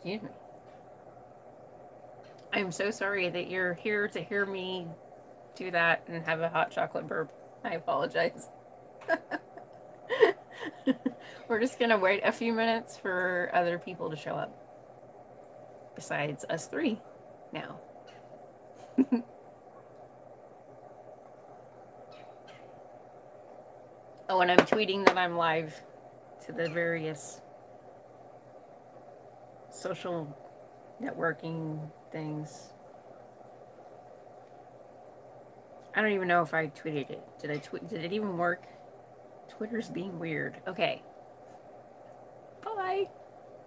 Excuse me. I'm so sorry that you're here to hear me do that and have a hot chocolate burp. I apologize. We're just gonna wait a few minutes for other people to show up. Besides us three now. Oh, and I'm tweeting that I'm live to the various social networking things. I don't even know if I tweeted it. Did I tweet? Did it even work? Twitter's being weird. Okay. Bye.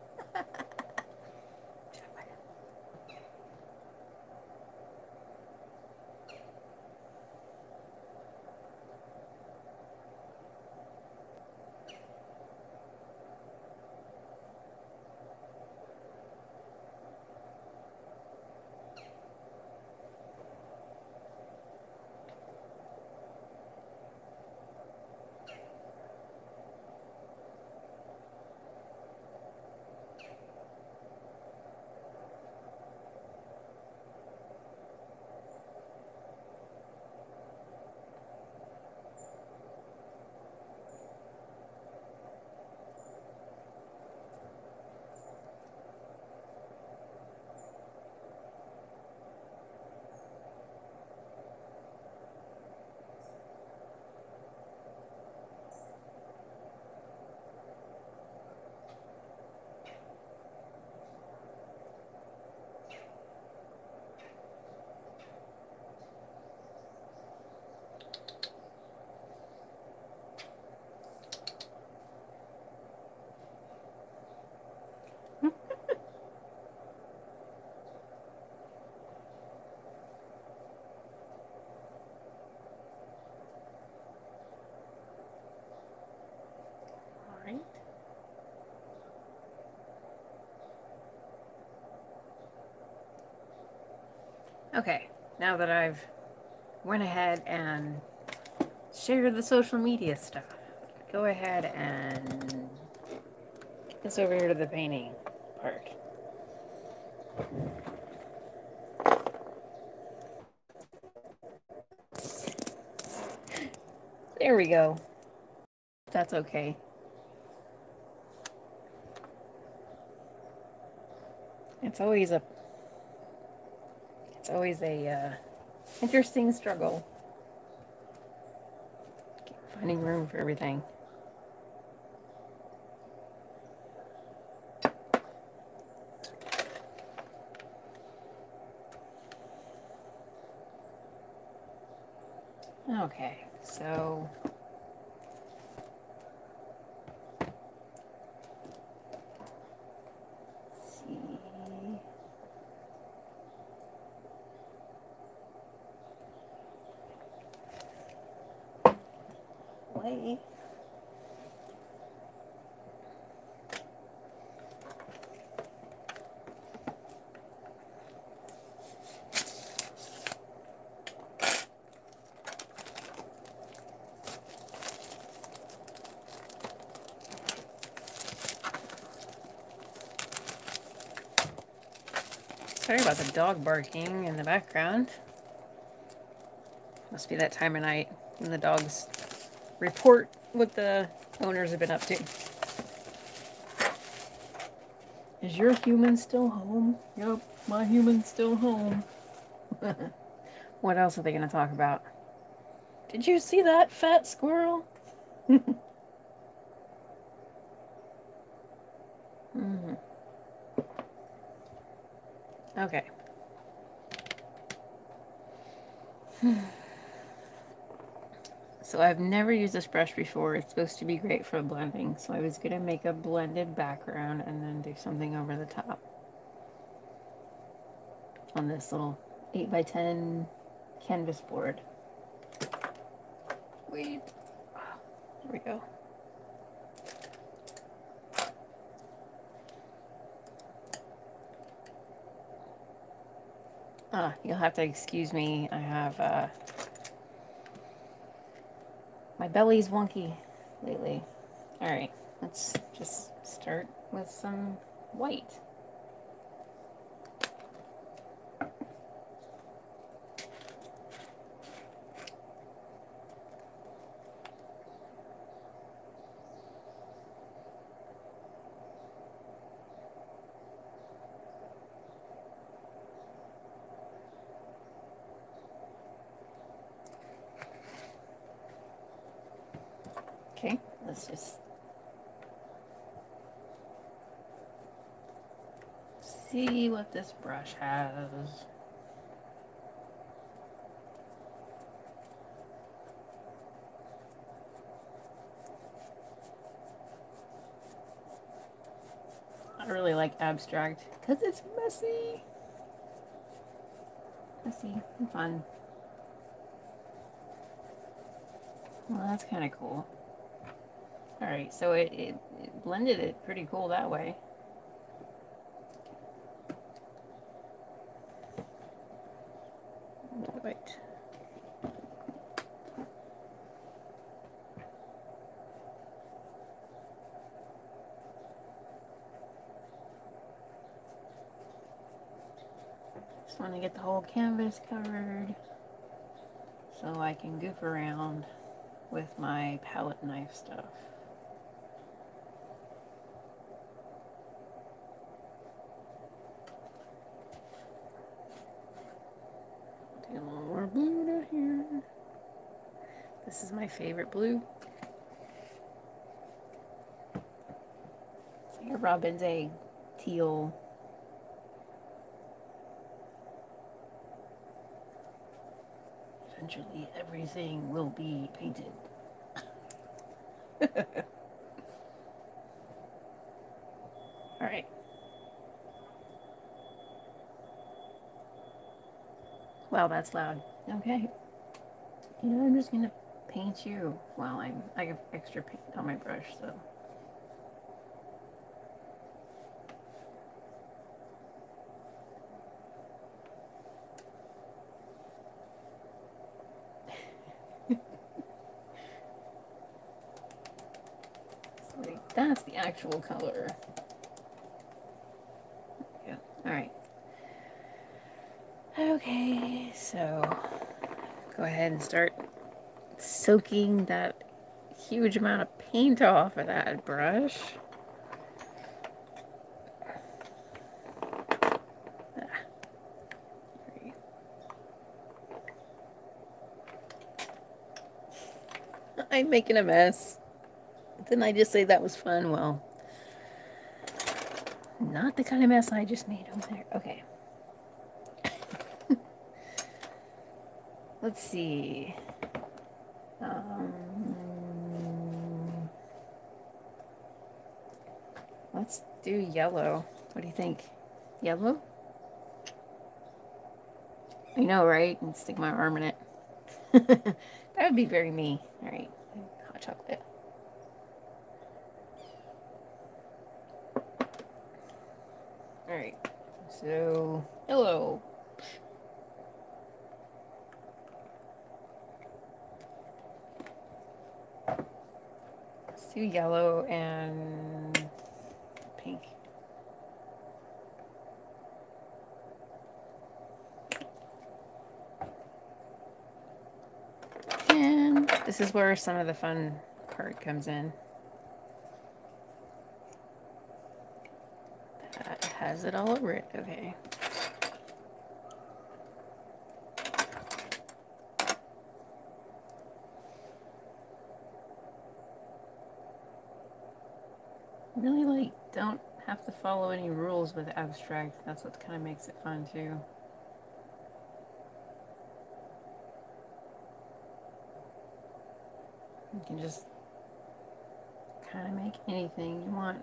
All right. Okay. Now that I've went ahead and shared the social media stuff, go ahead and get this over here to the painting part. There we go. That's okay. It's always a interesting struggle finding room for everything. Okay, so let's see. Wait. Sorry about the dog barking in the background. Must be that time of night when the dogs report what the owners have been up to. Is your human still home? Yep, my human's still home. What else are they going to talk about? Did you see that fat squirrel? Mm-hmm. Okay. So I've never used this brush before. It's supposed to be great for blending. So I was going to make a blended background and then do something over the top on this little 8x10 canvas board. Wait. There we go. You'll have to excuse me. I have, my belly's wonky lately. Alright, let's just start with some white. Okay, let's just see what this brush has. I really like abstract because it's messy. Messy and fun. Well, that's kind of cool. Alright, so it blended it pretty cool that way. Right. Just want to get the whole canvas covered so I can goof around with my palette knife stuff. Do a little more blue down here. This is my favorite blue. It's like a robin's egg teal. Eventually everything will be painted. Alright. Wow, that's loud. Okay. You know, I'm just gonna paint you while I have extra paint on my brush, so. That's the actual color. Yeah. Alright. Okay, so go ahead and start soaking that huge amount of paint off of that brush. I'm making a mess. Didn't I just say that was fun? Well, not the kind of mess I just made over there. Okay. Let's see. Let's do yellow. What do you think? Yellow? I know, right? And stick my arm in it. That would be very me. All right. Hot chocolate. All right. So, yellow. Let's do yellow and pink. And this is where some of the fun part comes in. That has it all over it. Okay. Really, like, don't have to follow any rules with abstract. That's what kind of makes it fun too. You can just kind of make anything you want.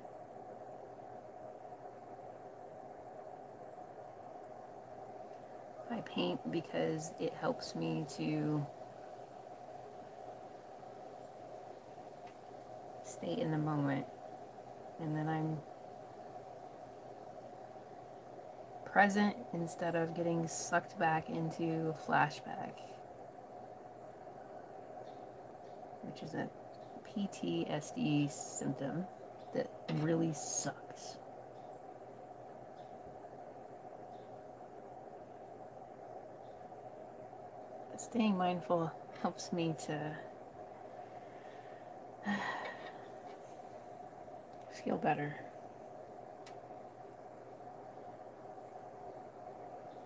I paint because it helps me to stay in the moment, and then I'm present instead of getting sucked back into a flashback, which is a PTSD symptom that really sucks. But staying mindful helps me to feel better.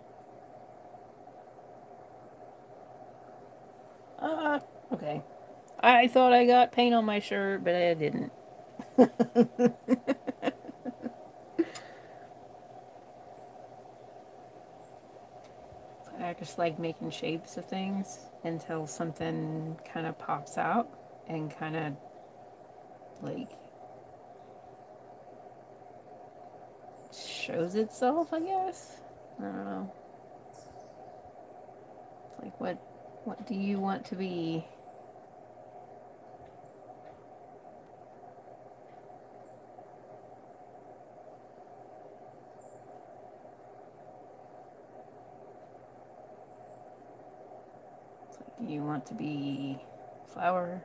Okay. I thought I got paint on my shirt, but I didn't. I just like making shapes of things until something kind of pops out and kind of like shows itself, I guess. I don't know. It's like what do you want to be? It's like, do you want to be flower?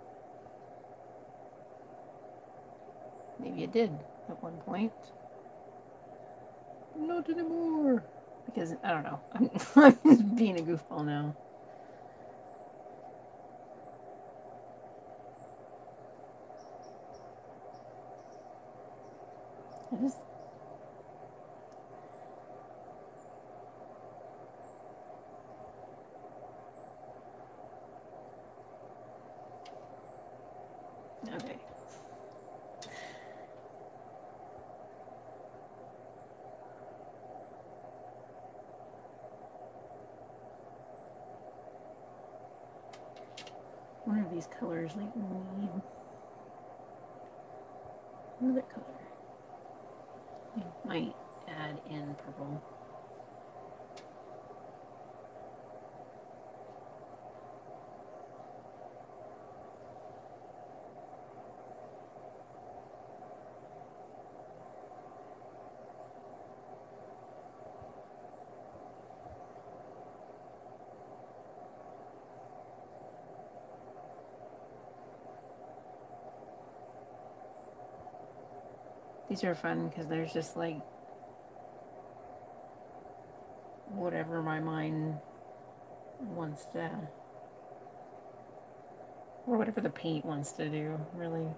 Maybe it did at one point. Not anymore. Because I don't know. I'm just being a goofball now. I just okay. One of these colors like need another color. I might add in purple. These are fun because there's just like whatever my mind wants to, or whatever the paint wants to do, really.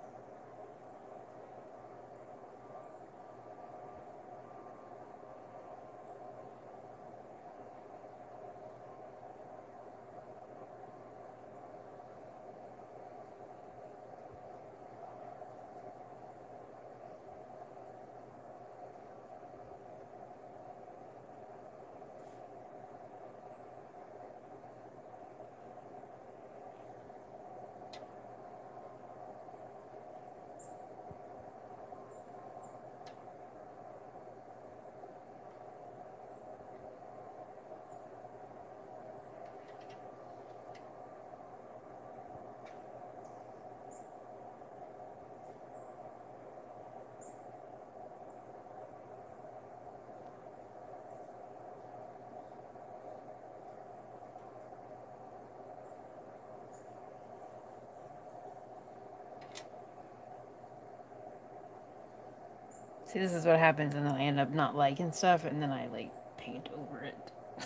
See, this is what happens, and then I end up not liking stuff, and then I like paint over it.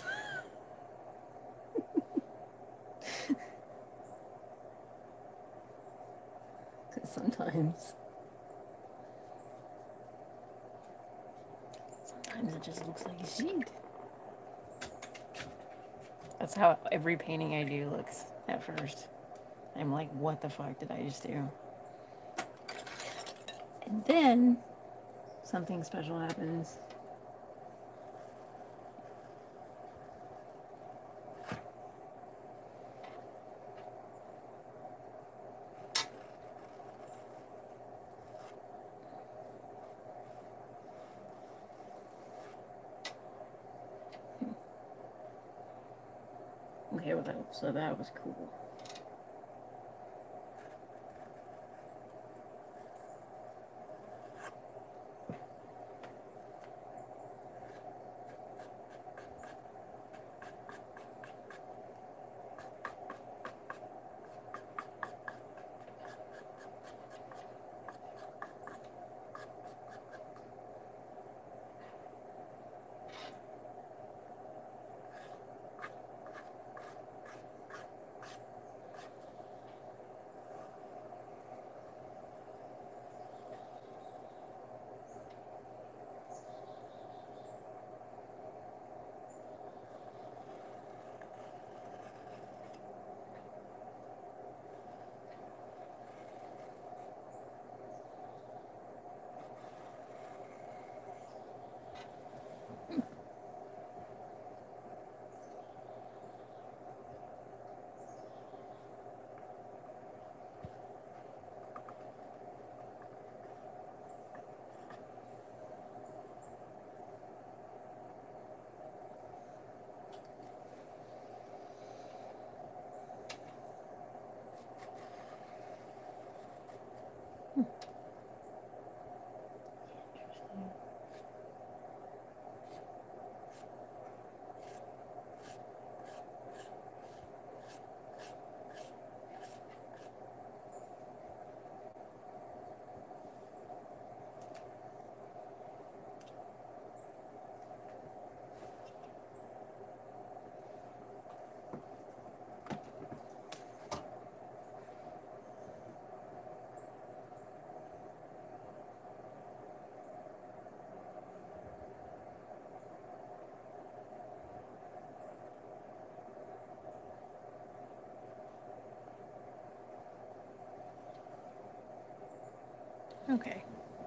Because sometimes it just looks like shit. That's how every painting I do looks at first. I'm like, what the fuck did I just do? And then something special happens. Okay, well, so that was cool. Okay.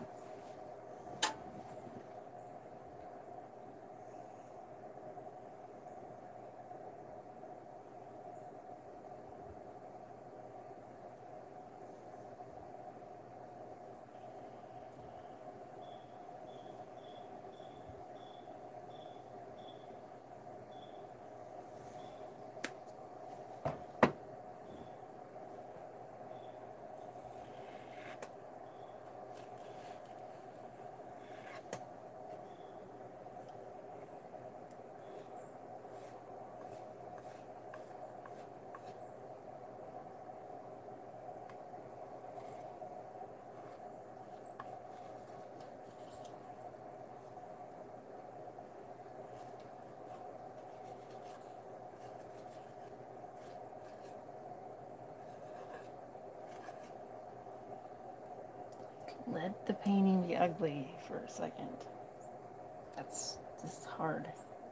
Let the painting be ugly for a second. That's just hard.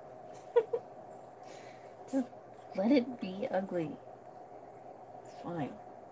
Just let it be ugly. It's fine.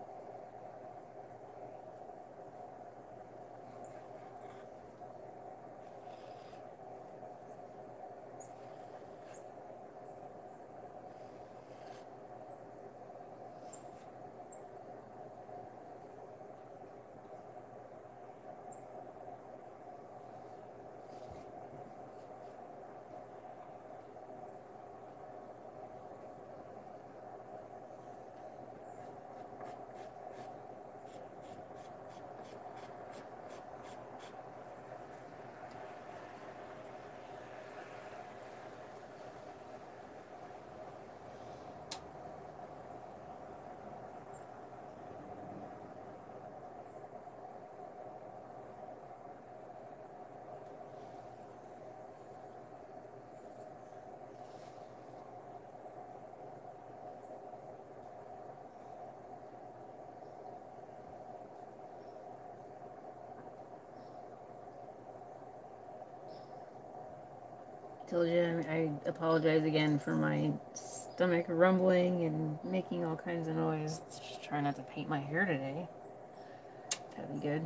Told you I apologize again for my stomach rumbling and making all kinds of noise. Just trying not to paint my hair today. That'd be good.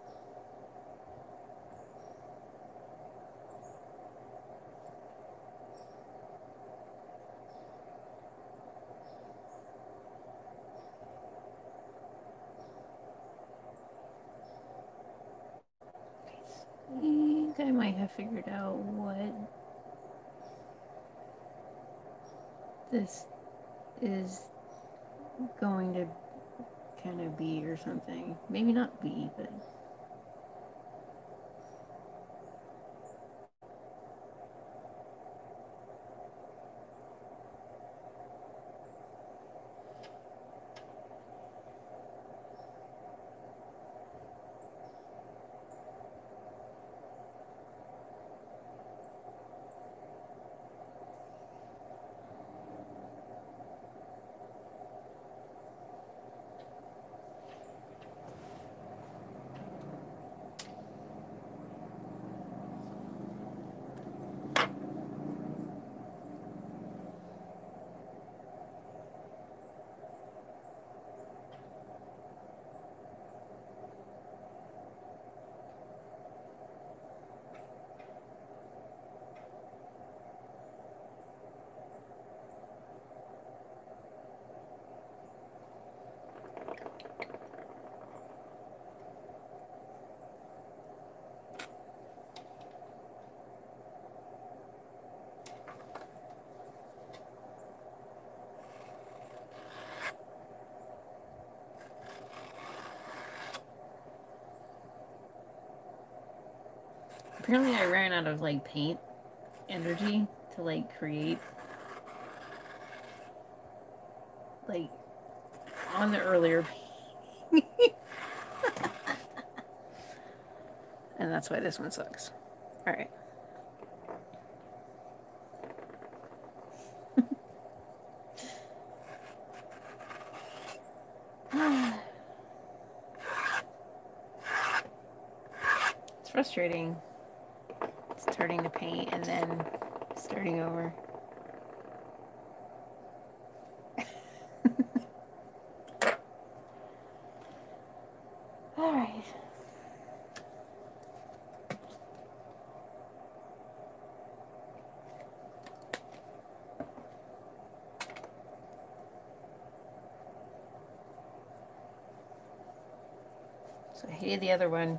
I think I might have figured out what this is going to kind of be or something. Maybe not be, but apparently I ran out of like paint energy to like create like on the earlier and that's why this one sucks. All right. It's frustrating. Starting to paint and then starting over. All right. So I hated the other one.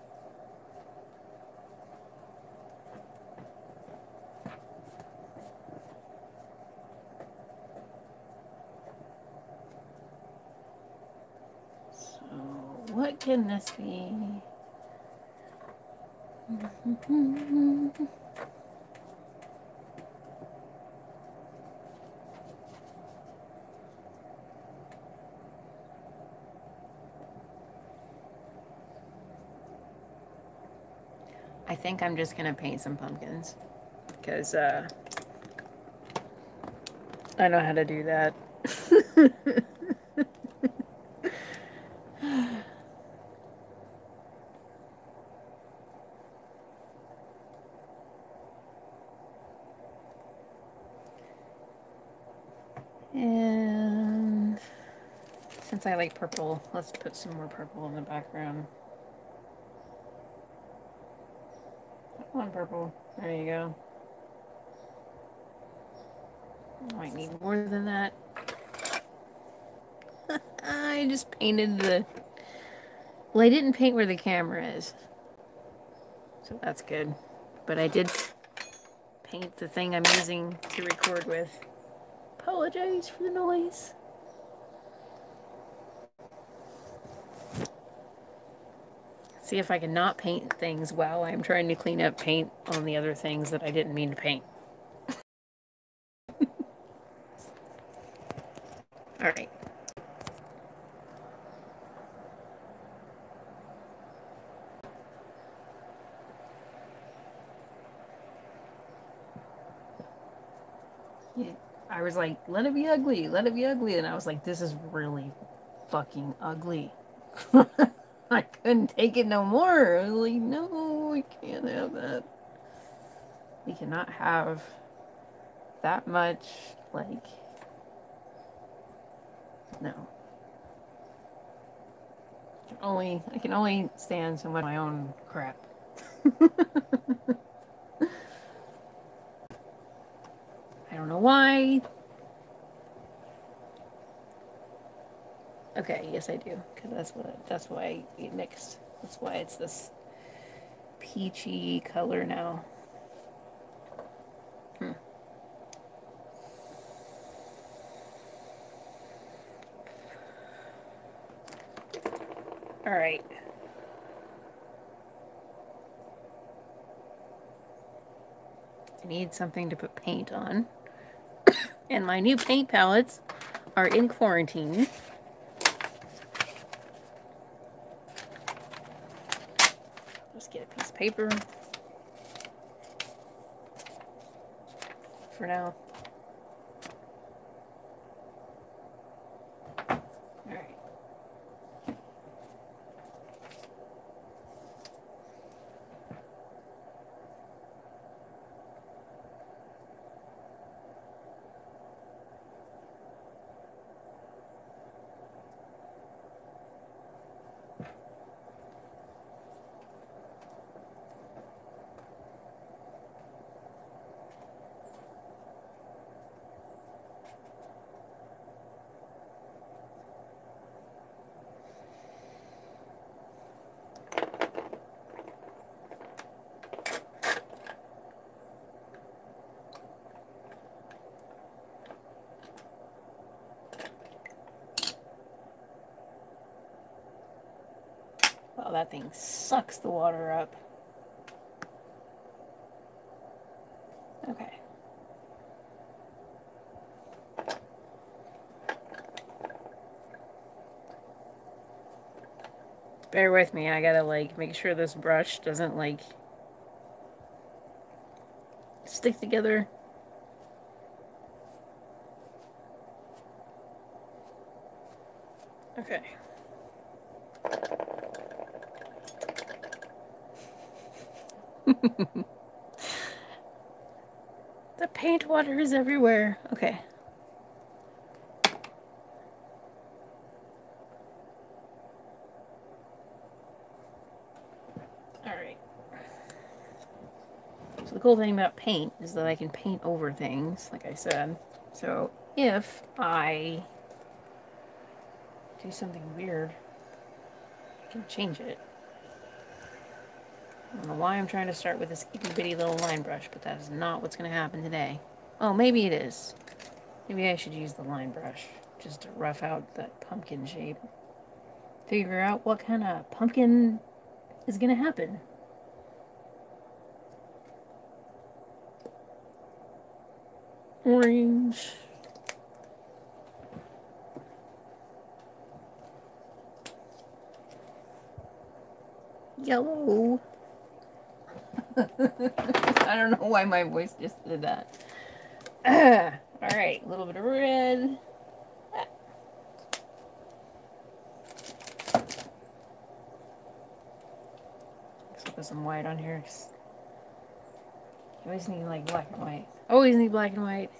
So what can this be? I think I'm just gonna paint some pumpkins because I know how to do that. And since I like purple, let's put some more purple in the background. Come on, purple. There you go. I might need more than that. I just painted the... Well, I didn't paint where the camera is. So that's good. But I did paint the thing I'm using to record with. Apologize for the noise. See if I can not paint things while I'm trying to clean up paint on the other things that I didn't mean to paint. Alright. Yeah, I was like, let it be ugly, let it be ugly. And I was like, this is really fucking ugly. I couldn't take it no more. I was like, no, we can't have that. We cannot have that much, like, no. I can only stand so much of my own crap. I don't know why. Okay, yes I do, because that's why it mixed. That's why it's this peachy color now. All right. I need something to put paint on. And my new paint palettes are in quarantine. Let's get a piece of paper for now. All right. Wow, that thing sucks the water up. Okay. Bear with me, I gotta like make sure this brush doesn't like stick together. Okay. The paint water is everywhere. Okay. Alright. So the cool thing about paint is that I can paint over things, like I said. So if I do something weird, can change it. I don't know why I'm trying to start with this itty bitty little line brush, but that is not what's going to happen today. Oh, maybe it is. Maybe I should use the line brush just to rough out that pumpkin shape. Figure out what kind of pumpkin is going to happen. Orange. Yellow. I don't know why my voice just did that. Alright, a little bit of red. Let's put some white on here. You always need like black and white. Always need black and white.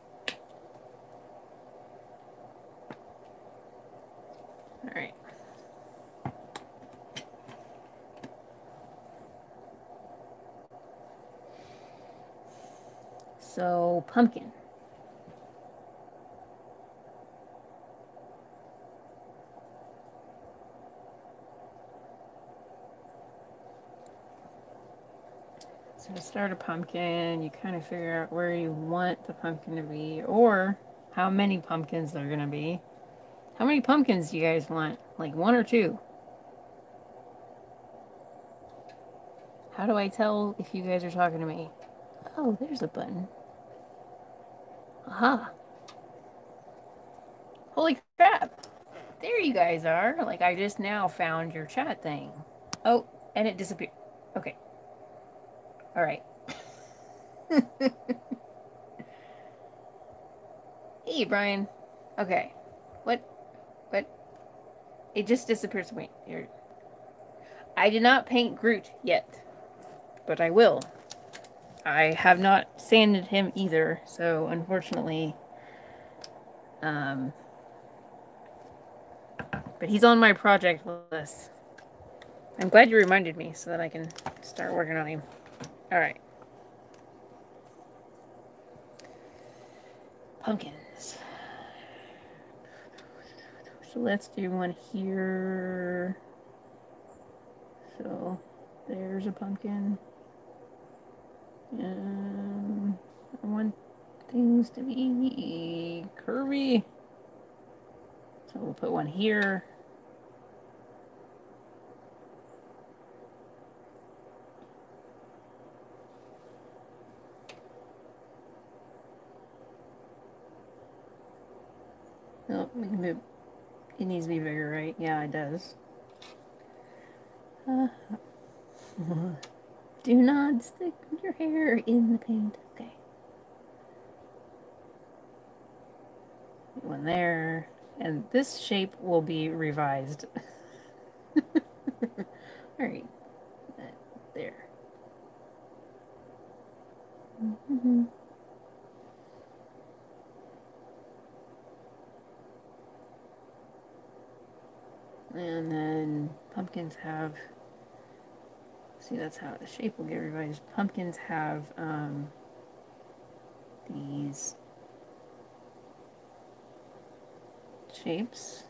Alright. So, pumpkin. So to start a pumpkin, you kind of figure out where you want the pumpkin to be, or how many pumpkins there are going to be. How many pumpkins do you guys want? Like 1 or 2? How do I tell if you guys are talking to me? Oh, there's a button. Aha. Holy crap. There you guys are. Like, I just now found your chat thing. Oh, and it disappeared. Okay. All right. Hey, Brian. Okay. What? It just disappears. Wait. Here. I did not paint Groot yet, but I will. I have not sanded him either, so unfortunately, but he's on my project list. I'm glad you reminded me so that I can start working on him. All right. Pumpkins. So let's do one here. So there's a pumpkin. I want things to be curvy. So we'll put one here. Oh, we can move. It needs to be bigger, right? Yeah, it does. Do not stick your hair in the paint. Okay. One there. And this shape will be revised. Alright. There. And then pumpkins have, see, that's how the shape will get revised. Pumpkins have these shapes.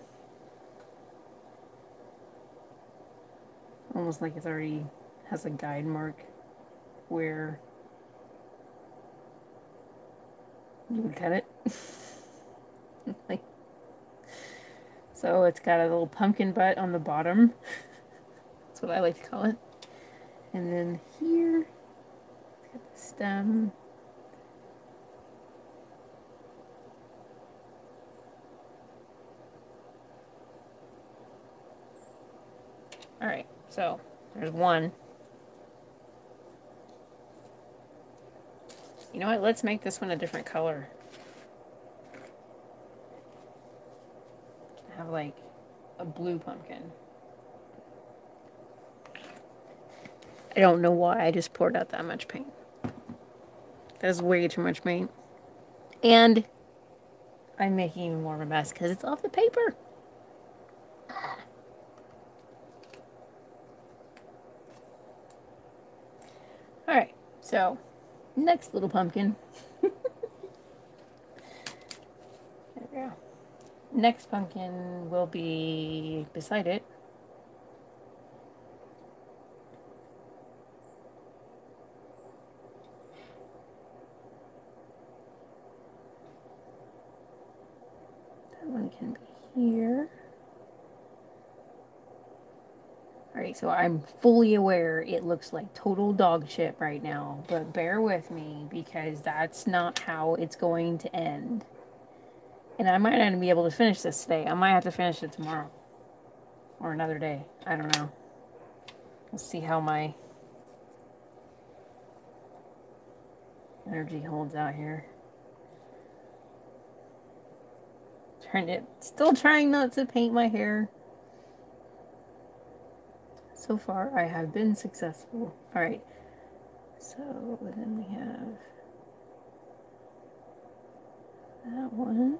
Almost like it's already has a guide mark where you would cut it. Like, so it's got a little pumpkin butt on the bottom. That's what I like to call it. And then here, it's got the stem. Alright, so there's one. You know what? Let's make this one a different color. Have like a blue pumpkin. I don't know why I just poured out that much paint. That's way too much paint. And I'm making even more of a mess because it's off the paper. Alright, so next little pumpkin. There we go. Next pumpkin will be beside it. definitely can be here. Alright, so I'm fully aware it looks like total dog shit right now, but bear with me because that's not how it's going to end. And I might not be able to finish this today. I might have to finish it tomorrow. Or another day. I don't know. We'll see how my energy holds out here. Still trying not to paint my hair. So far, I have been successful. Alright. So, then we have that one.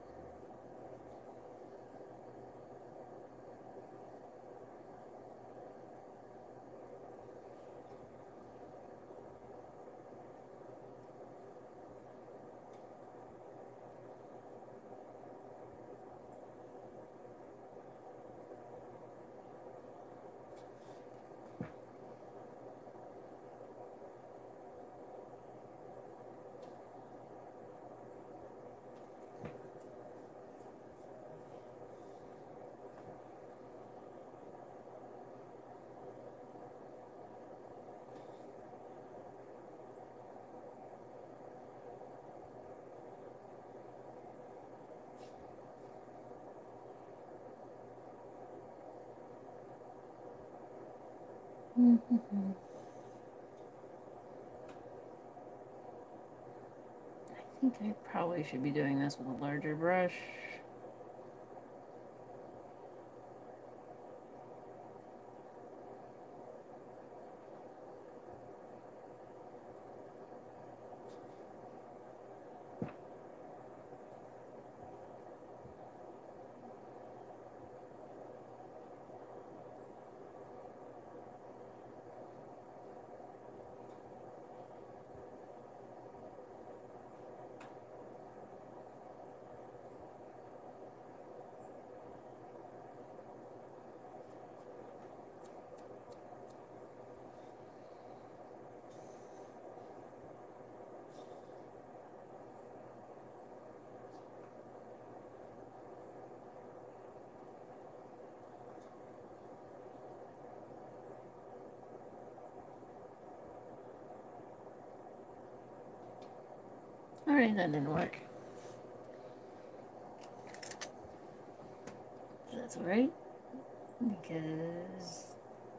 I think I probably should be doing this with a larger brush. Alright, that didn't work. That's alright. Because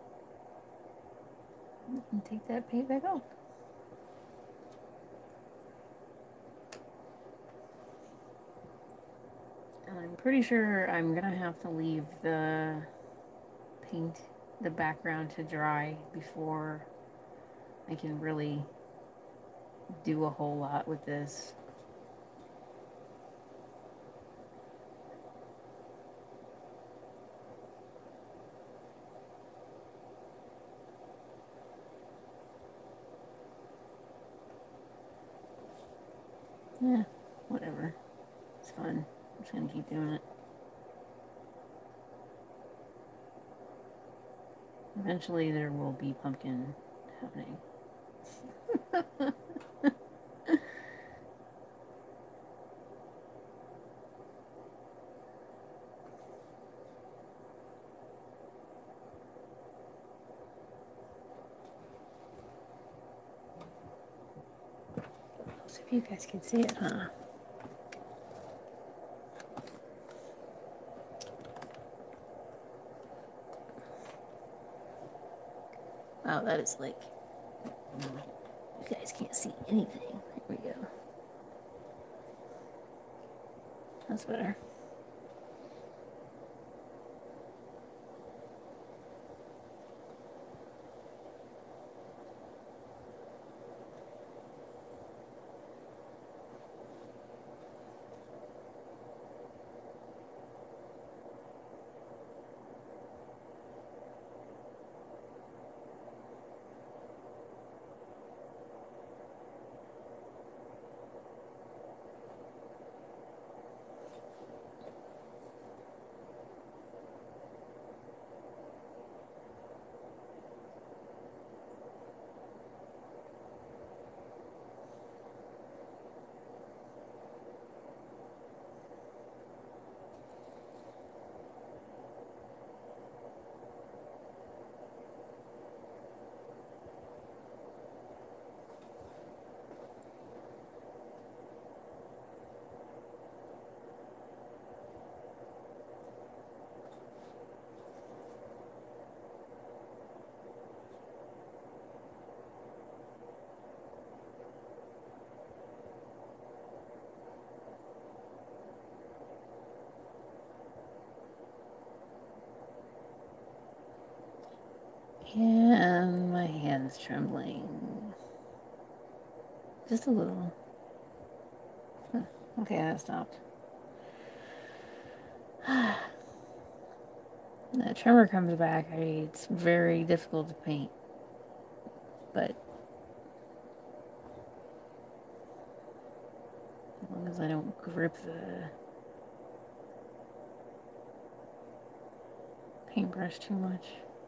I can take that paint back off. And I'm pretty sure I'm gonna have to leave the background to dry before I can really do a whole lot with this. Yeah, whatever. It's fun. I'm just gonna keep doing it. Eventually there will be pumpkin happening. So if you guys can see it, huh? Wow, that is like, you guys can't see anything. Here we go. That's better. And my hand's trembling. Just a little. Okay, that stopped. The tremor comes back. It's very difficult to paint. But as long as I don't grip the paintbrush too much.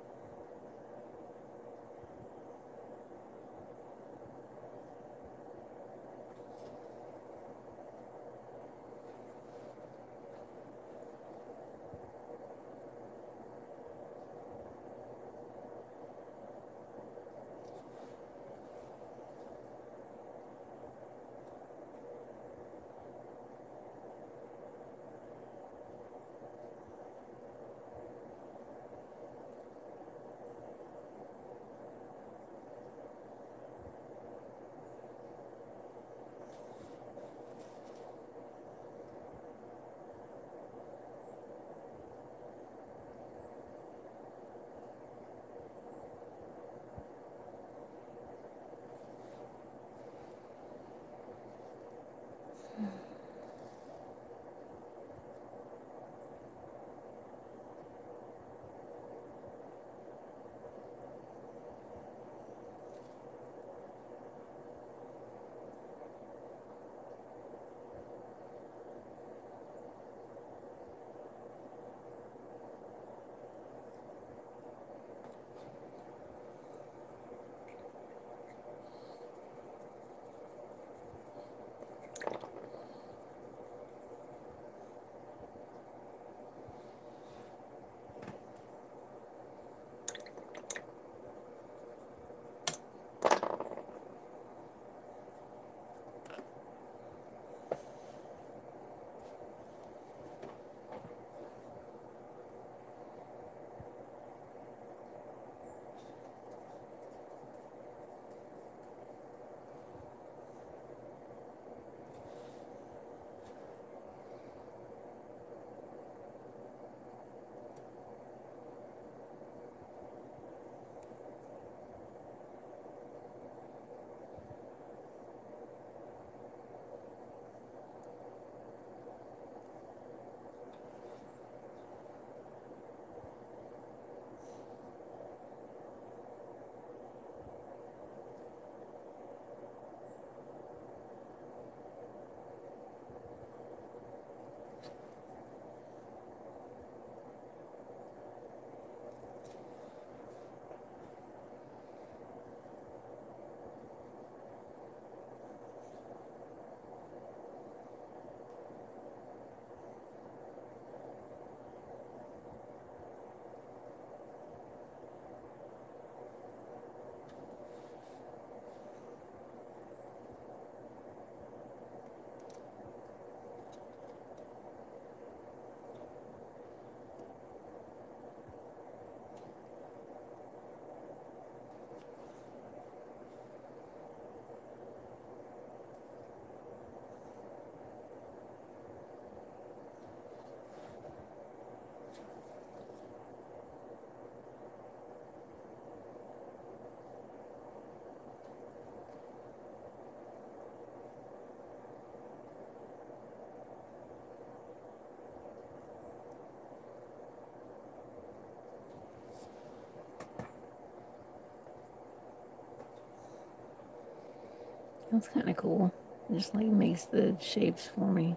That's kind of cool. It just like makes the shapes for me.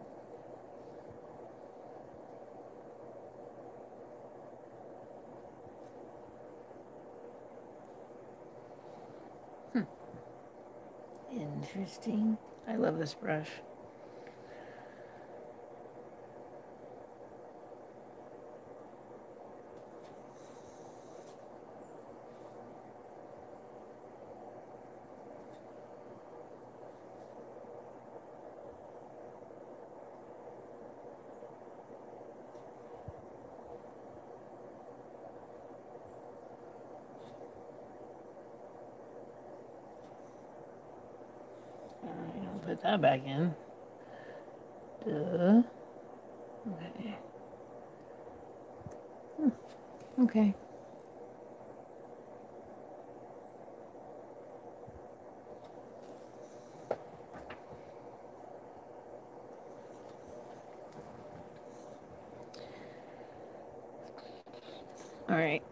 Interesting. I love this brush. I'll put that back in. Duh. Okay. Okay. All right.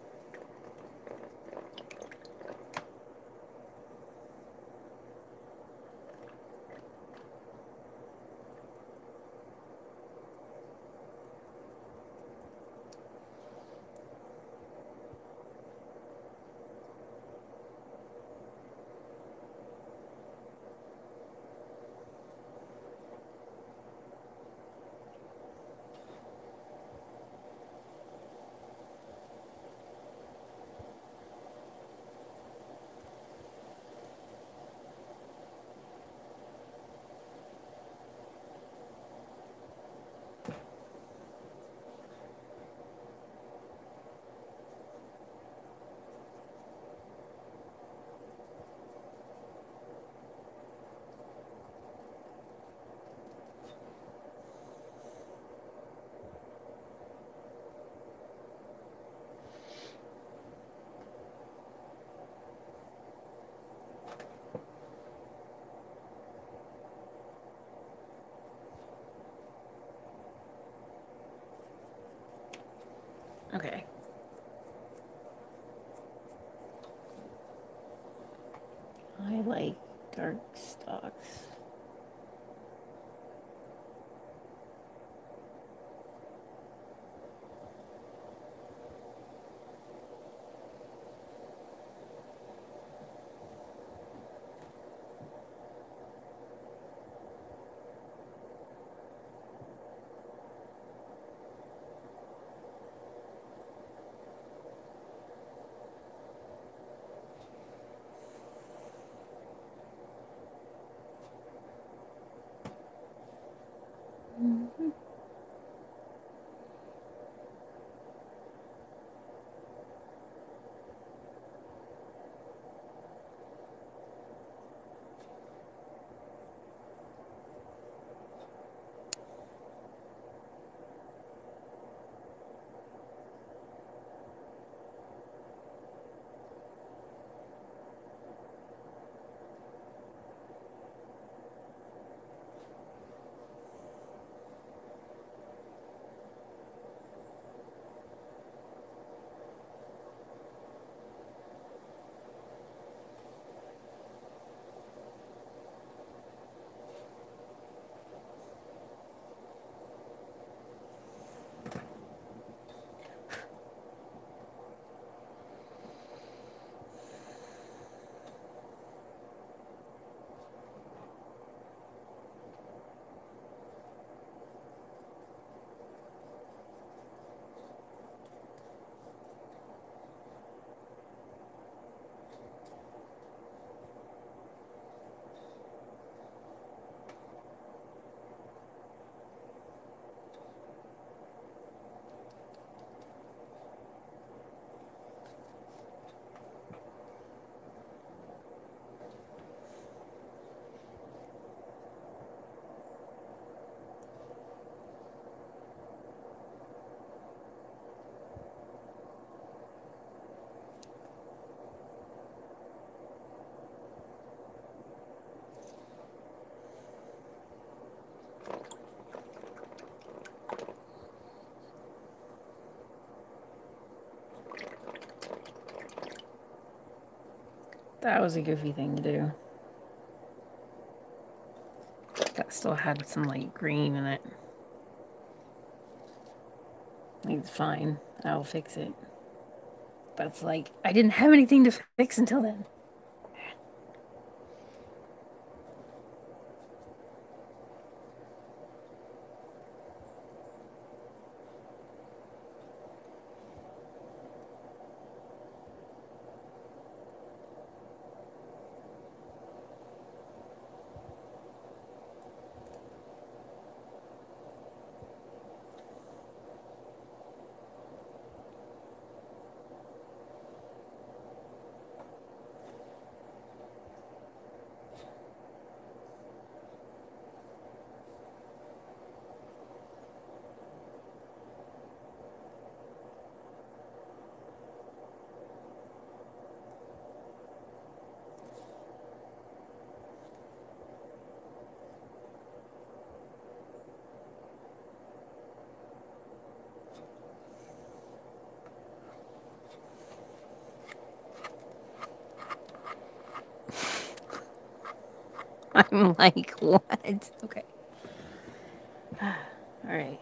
Okay. I like dark stocks. Mm-hmm. That was a goofy thing to do. That still had some light green in it. It's fine. I'll fix it. But it's like, I didn't have anything to fix until then. I'm like, what? Okay. All right.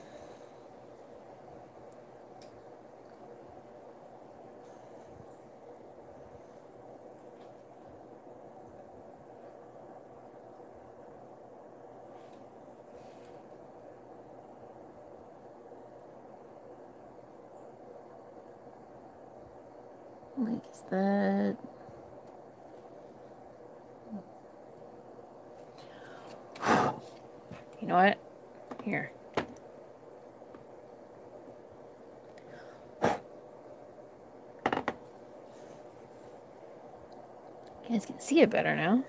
Like, is that... You know what? Here. You guys can see it better now.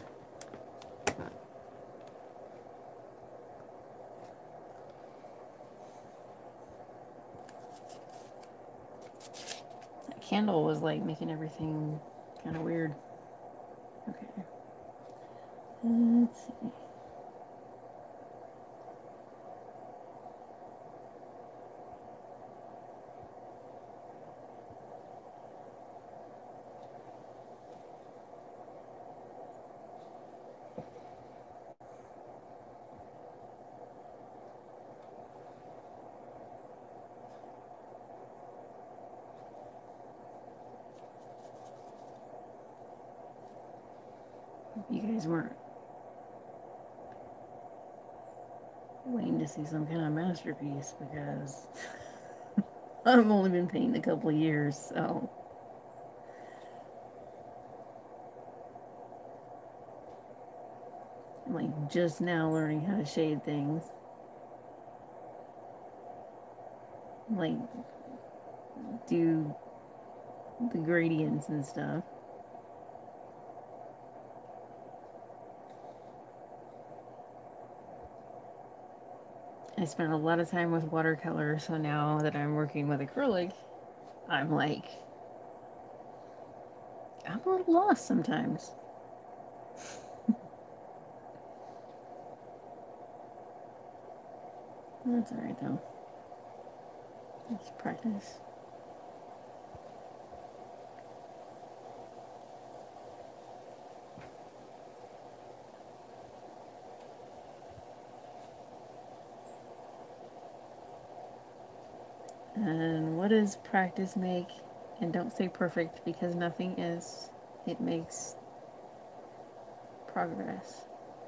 That candle was like making everything kind of weird. Okay. Let's see. You guys weren't waiting to see some kind of masterpiece because I've only been painting a couple of years, so. I'm like just now learning how to shade things. Like do the gradients and stuff. I spent a lot of time with watercolor, so now that I'm working with acrylic, I'm like, I'm a little lost sometimes. That's alright though. Just practice. And what does practice make? And don't say perfect because nothing is. It makes progress.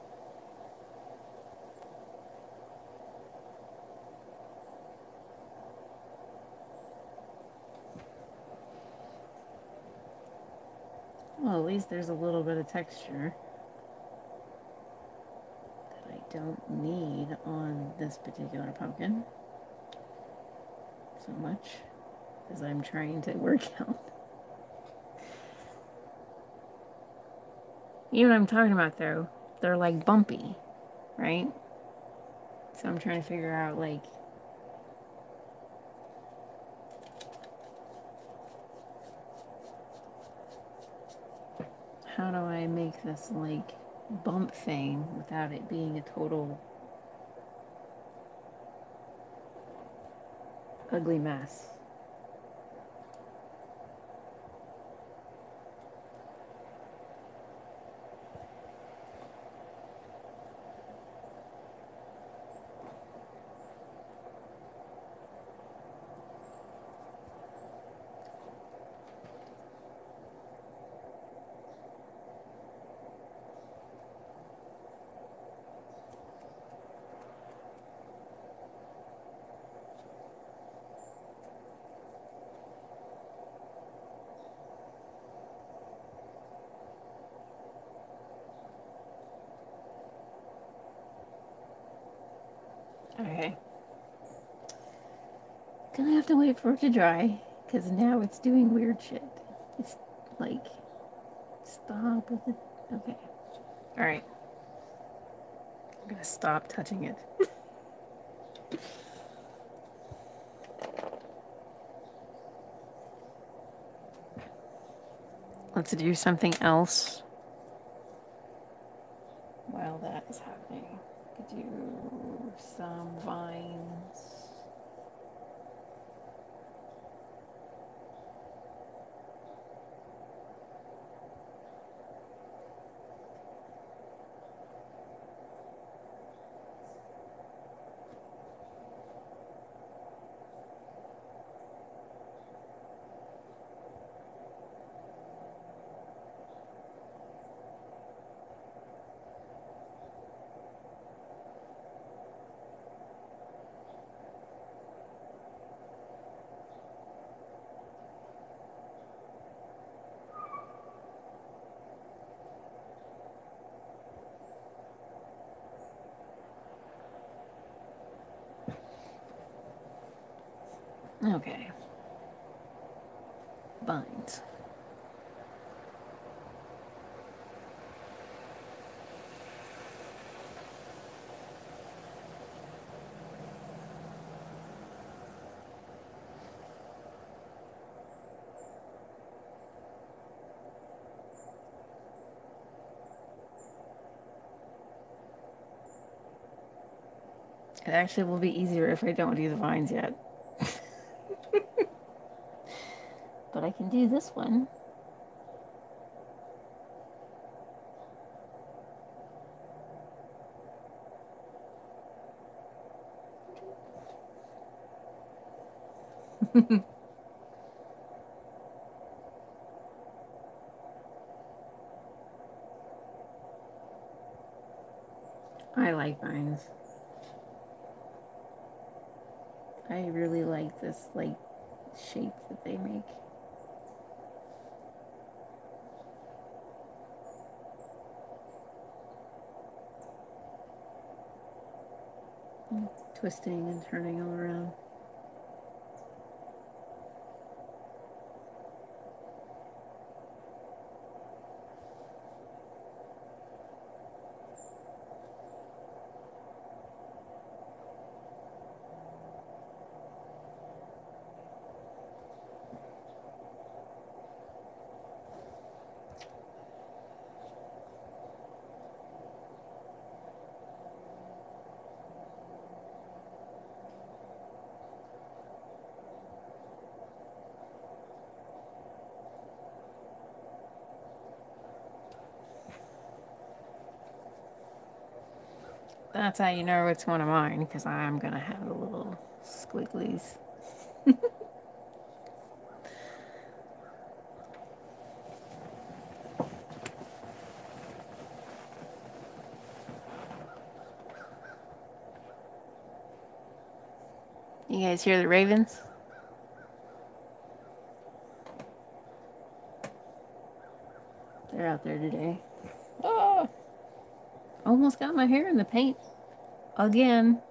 Well, at least there's a little bit of texture that I don't need on this particular pumpkin so much as I'm trying to work out. You know what I'm talking about though? They're like bumpy, right? So I'm trying to figure out like how do I make this like bump thing without it being a total ugly mess. Okay. Gonna have to wait for it to dry because now it's doing weird shit. It's like, stop with it. Okay. Alright. I'm gonna stop touching it. Let's do something else while that is happening. Could do some vines. Okay. Vines. It actually will be easier if I don't do the vines yet. But I can do this one. I like vines. I really like this like shape that they make. Twisting and turning all around. That's how you know it's one of mine, because I'm going to have the little squigglies. You guys hear the ravens? They're out there today. Oh! Almost got my hair in the paint. Again.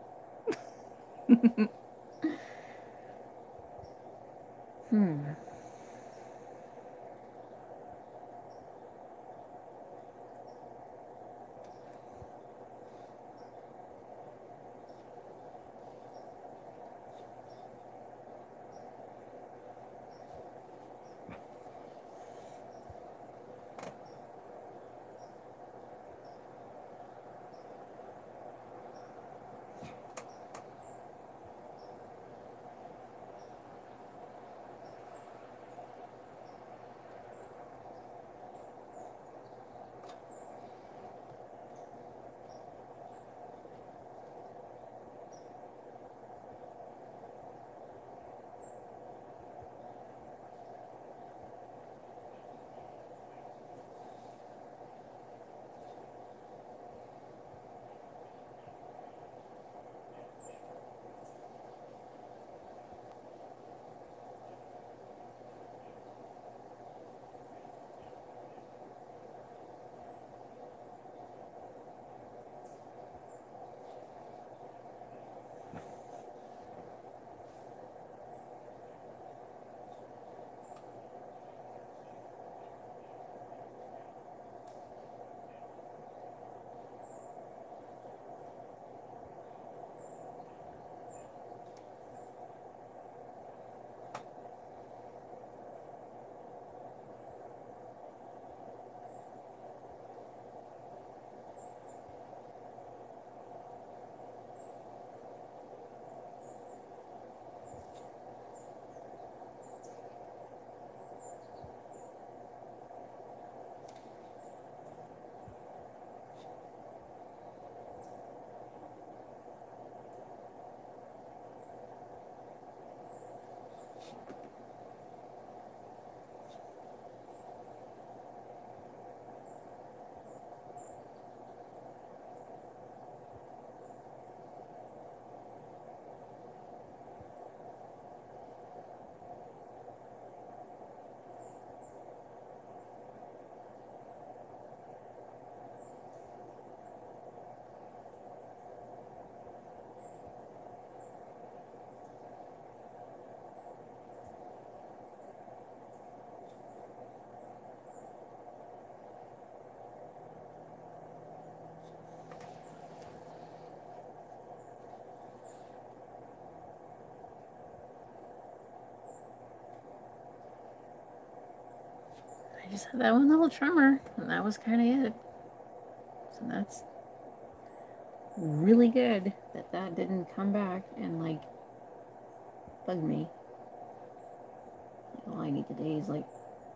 I just had that one little tremor, and that was kind of it. So that's really good that that didn't come back and like bug me. All I need today is like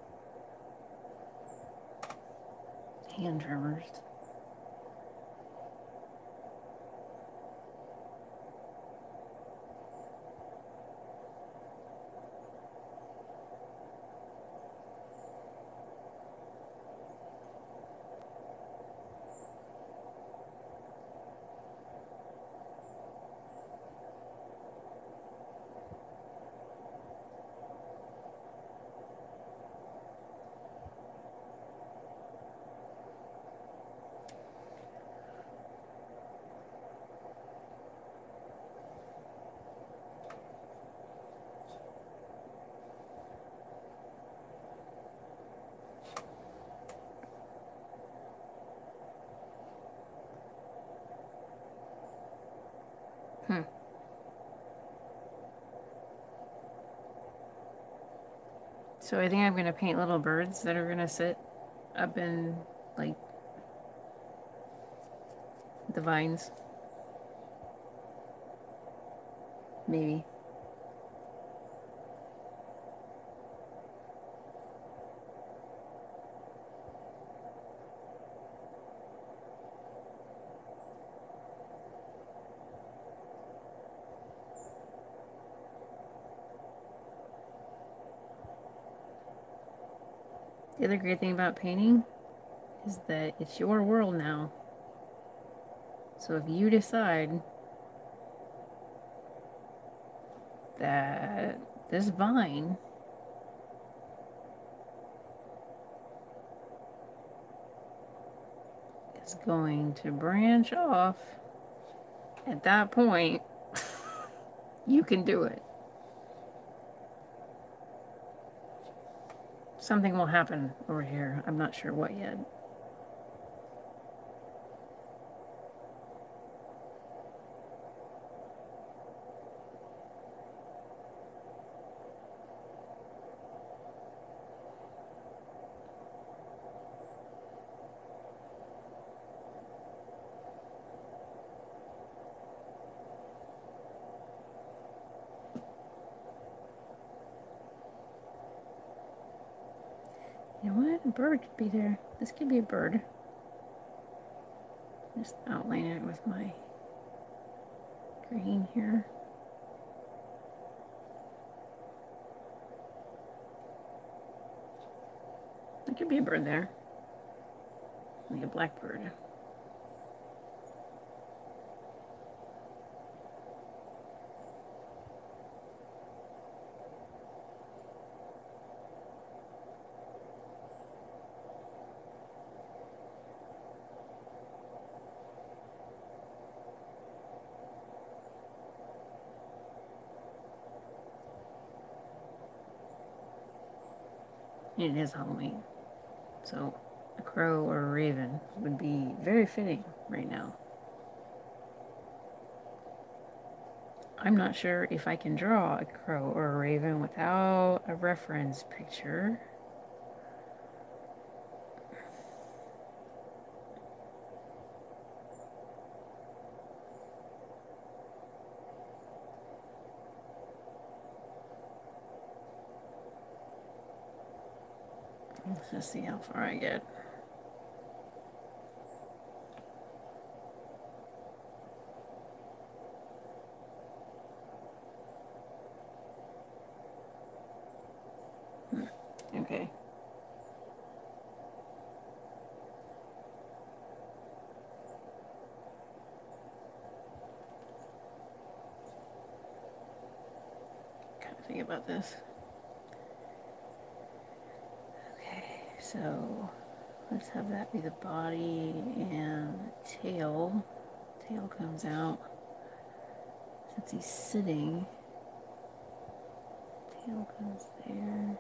hand tremors. So I think I'm going to paint little birds that are going to sit up in, like, the vines. Maybe. The other great thing about painting is that it's your world now. So if you decide that this vine is going to branch off, at that point, you can do it. Something will happen over here. I'm not sure what yet. You know what? A bird could be there. This could be a bird. Just outline it with my green here. There could be a bird there. Like a blackbird. It is Halloween. So a crow or a raven would be very fitting right now. I'm not sure if I can draw a crow or a raven without a reference picture. Let's just see how far I get. Okay. Kind of think about this. Okay, so let's have that be the body and the tail. Tail comes out. Since he's sitting, tail comes there.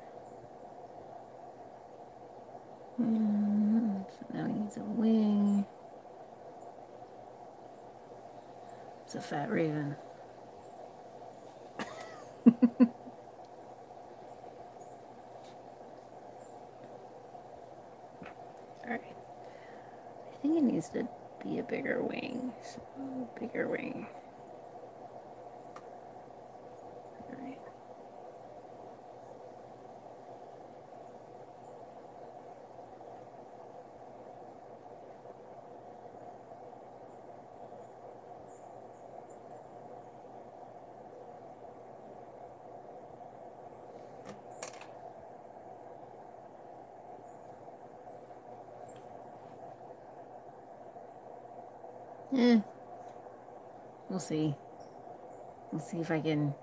So now he needs a wing. It's a fat raven. it needs to be a bigger wing. So, bigger wing. Alright. We'll see. We'll see if I can.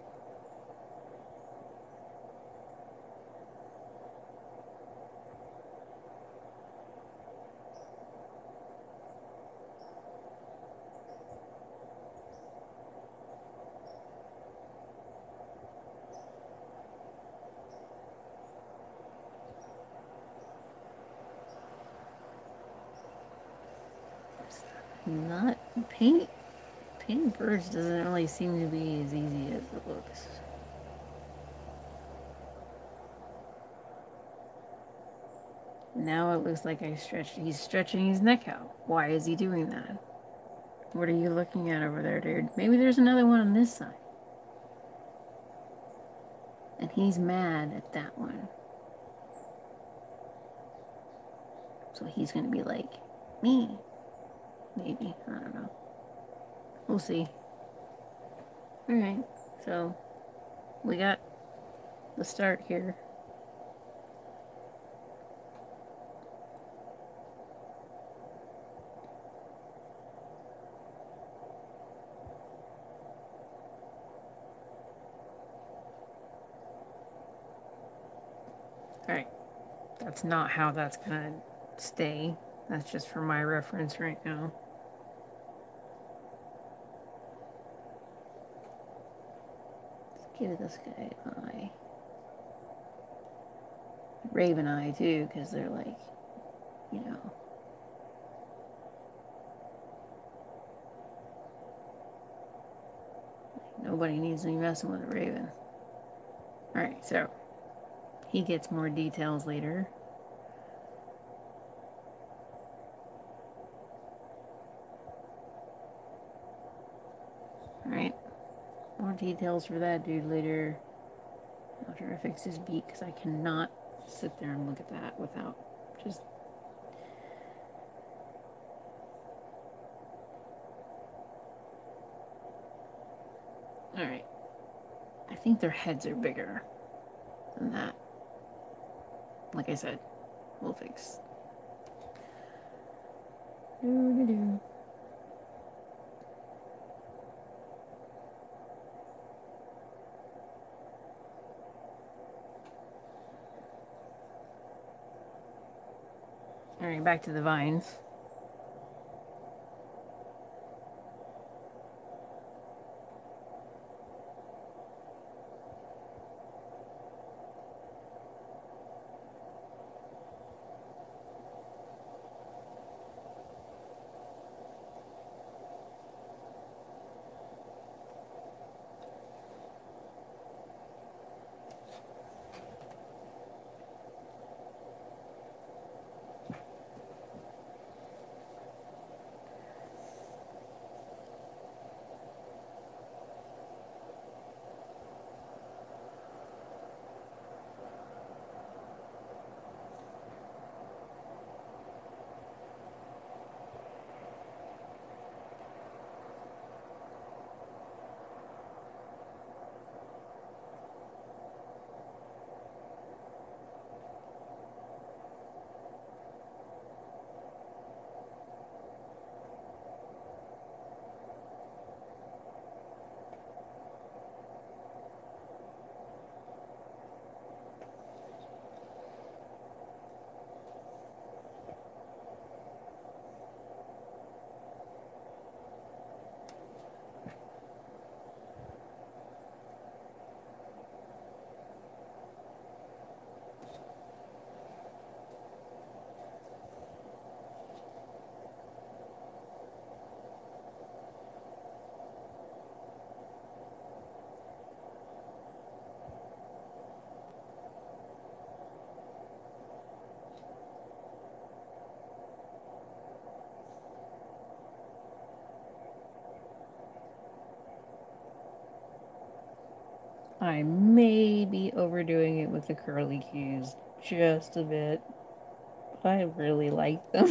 Not painting birds doesn't really seem to be as easy as it looks. Now it looks like he's stretching his neck out. Why is he doing that? What are you looking at over there, dude? Maybe there's another one on this side. And he's mad at that one. So he's gonna be like, me. Maybe. I don't know. We'll see. Alright, so we got the start here. Alright, that's not how that's gonna stay. That's just for my reference right now. Let's give this guy an eye. Raven eye too, because they're like, you know. Nobody needs to be messing with a raven. Alright, so he gets more details later. Alright, more details for that dude later. After I fix his beak, because I cannot sit there and look at that without just... Alright. I think their heads are bigger than that. Like I said, we'll fix. Doo-doo-doo. Alright, back to the vines. I may be overdoing it with the curly cues just a bit, but I really like them.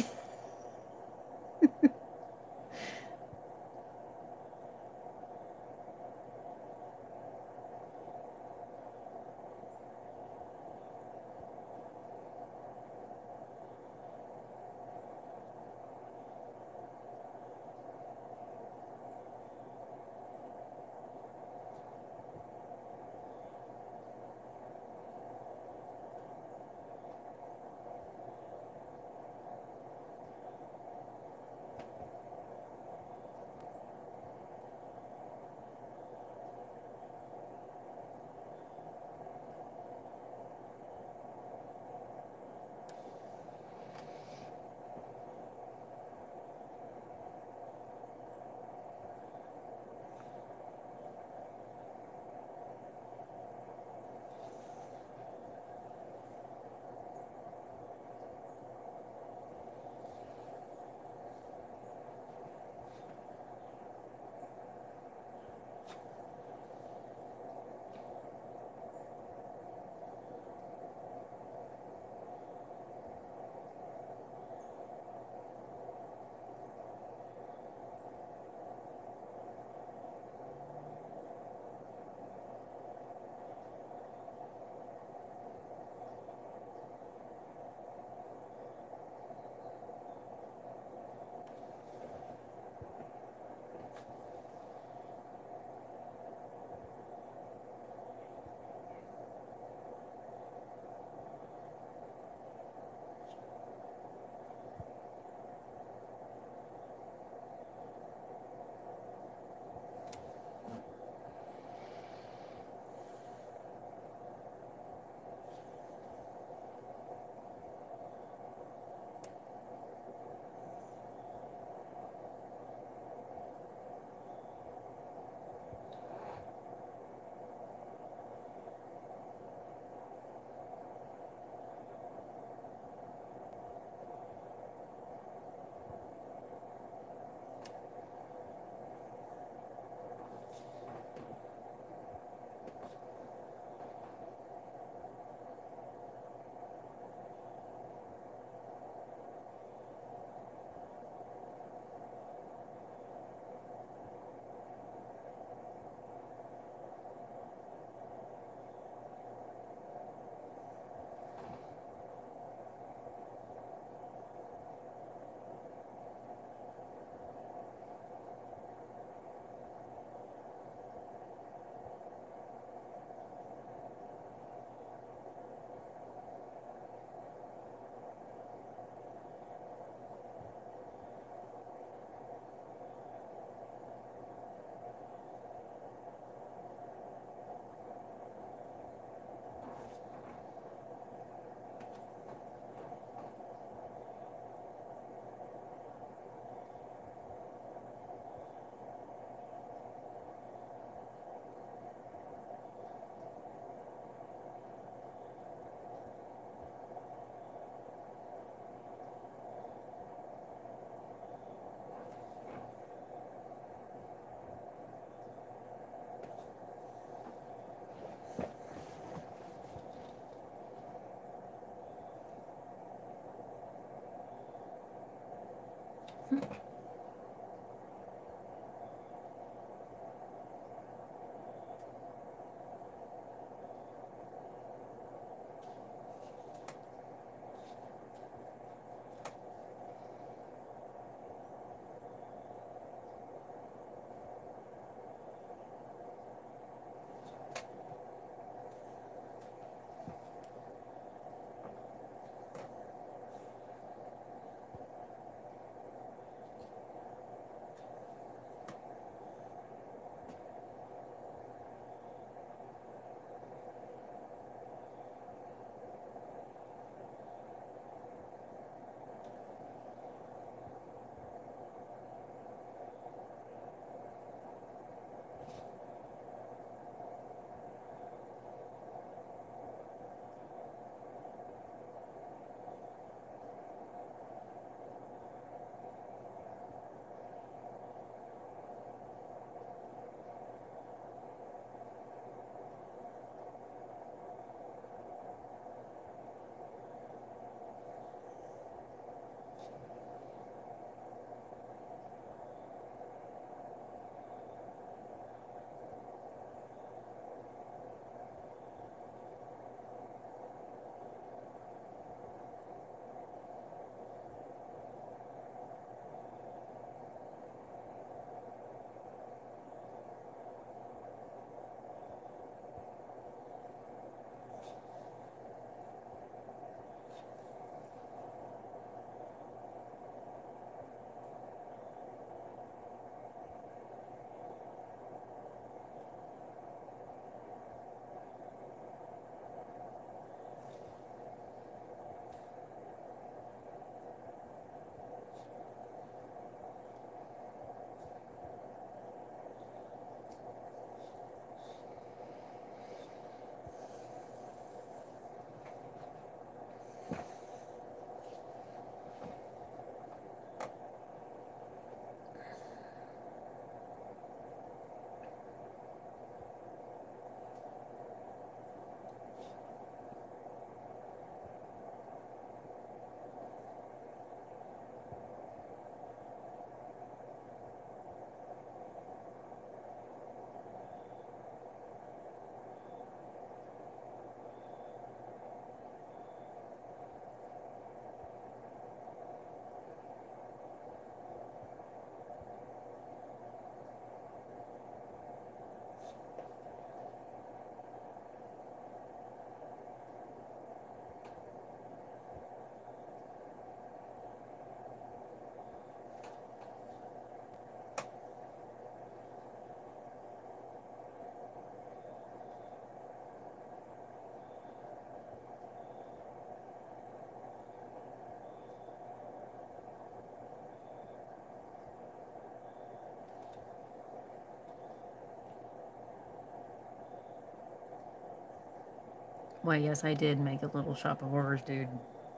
Why, yes, I did make a little shop of horrors, dude.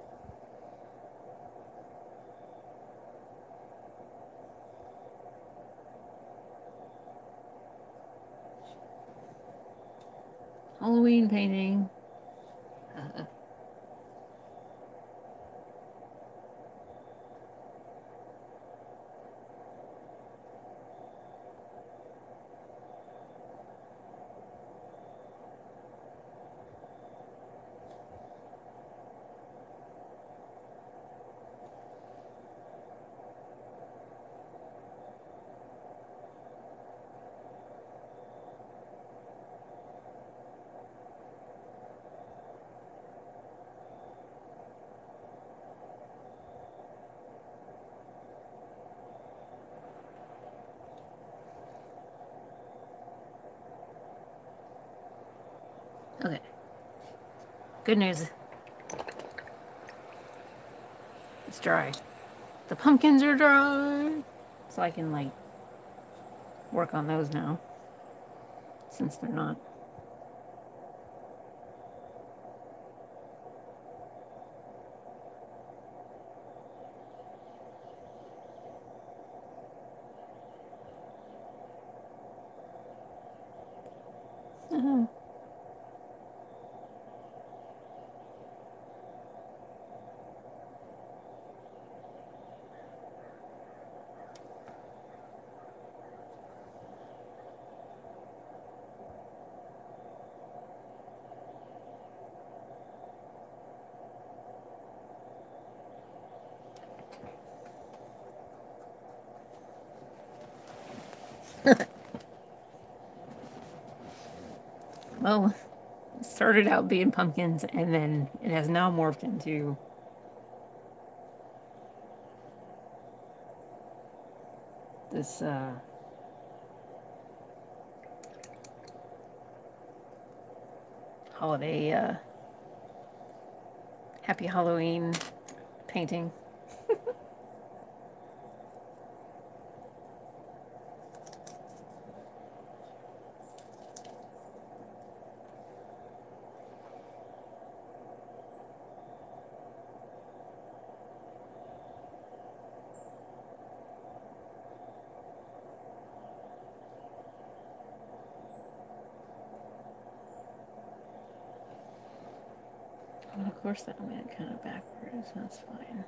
Halloween painting. Okay. Good news. It's dry. The pumpkins are dry. So I can, like, work on those now. Since they're not. Well, it started out being pumpkins, and then it has now morphed into this holiday Happy Halloween painting. And of course that went kind of backwards. That's fine.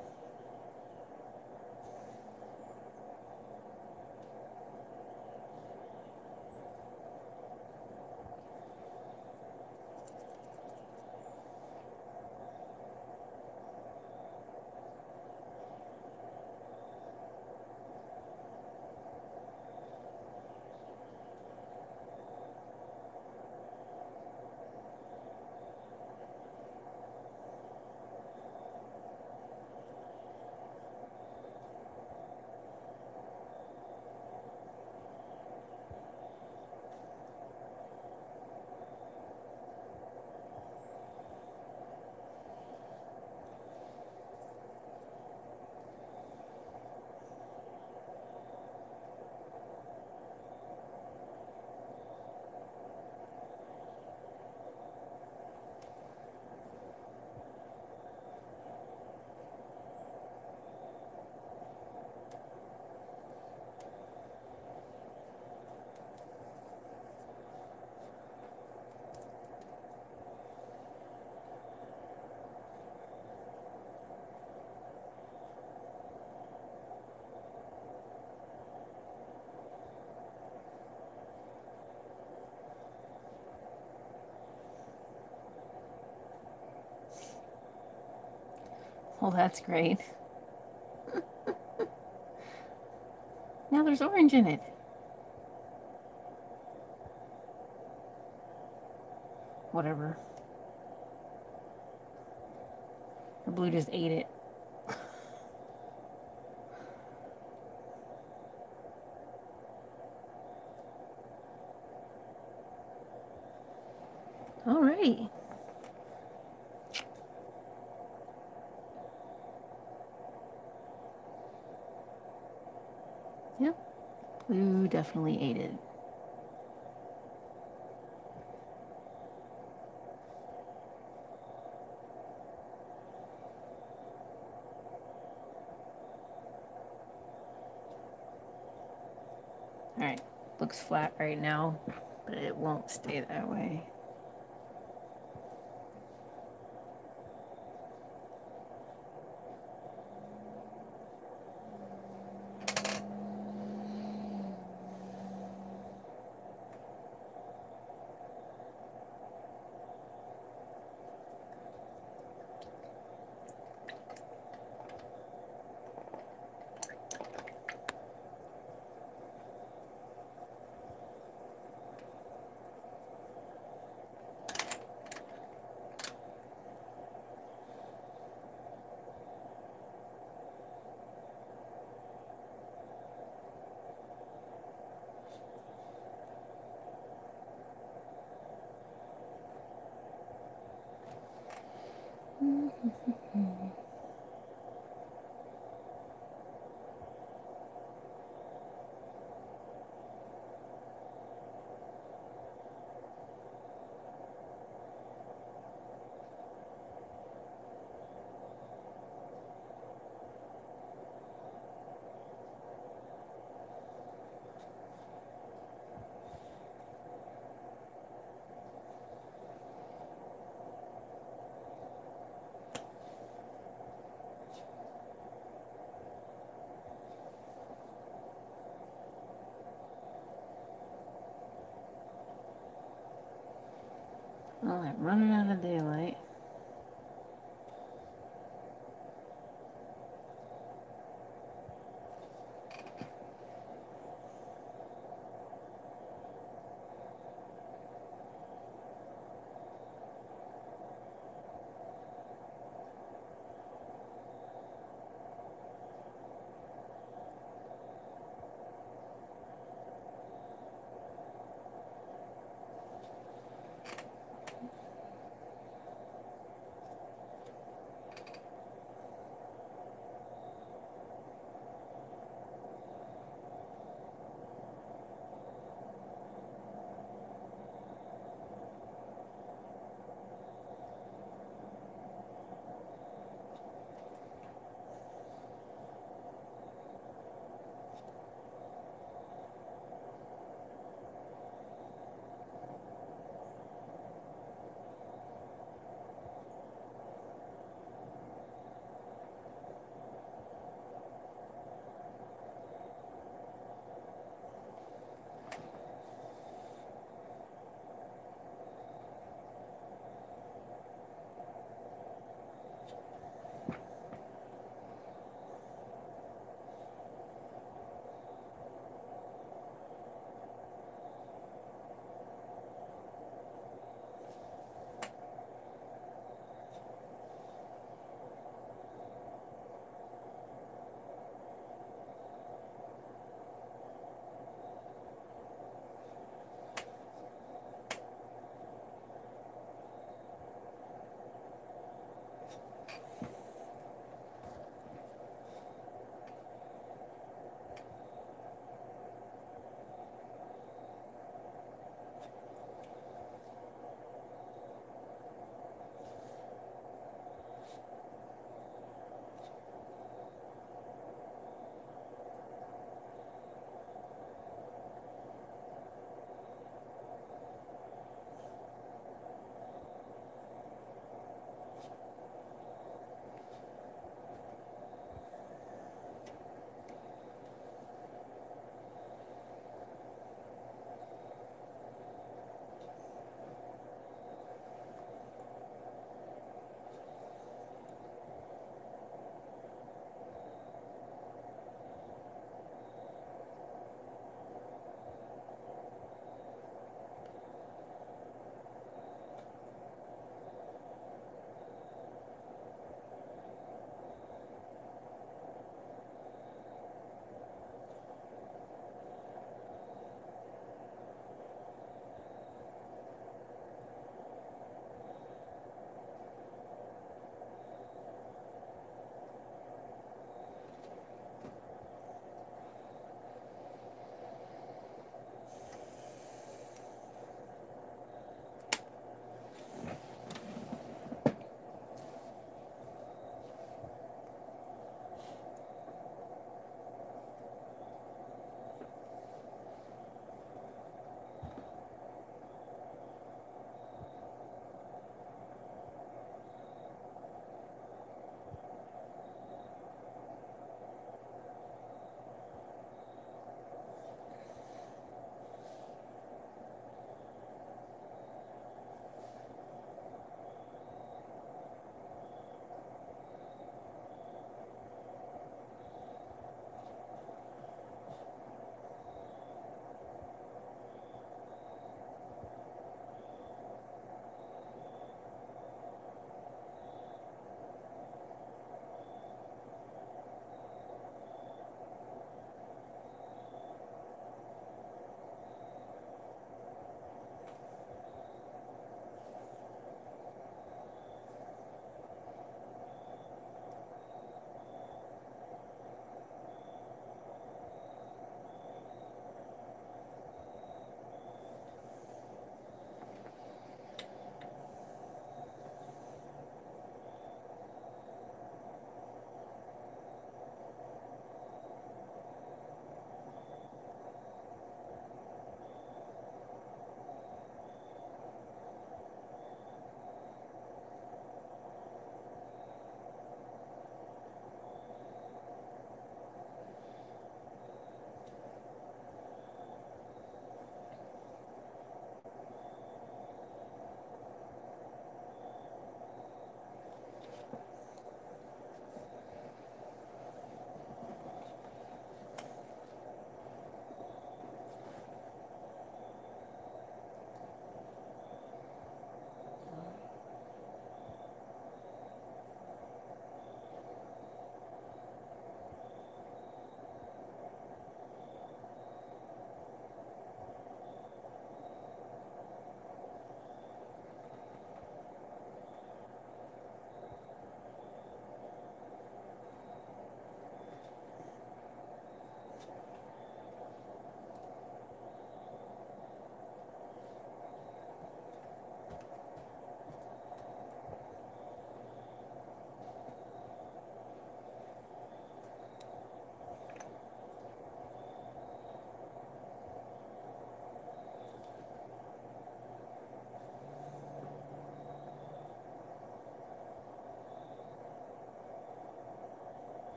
Well, that's great. Now there's orange in it. Whatever. The blue just ate it. All right. Yep. Blue definitely ate it. Alright, looks flat right now, but it won't stay that way. Well, I'm running out of daylight.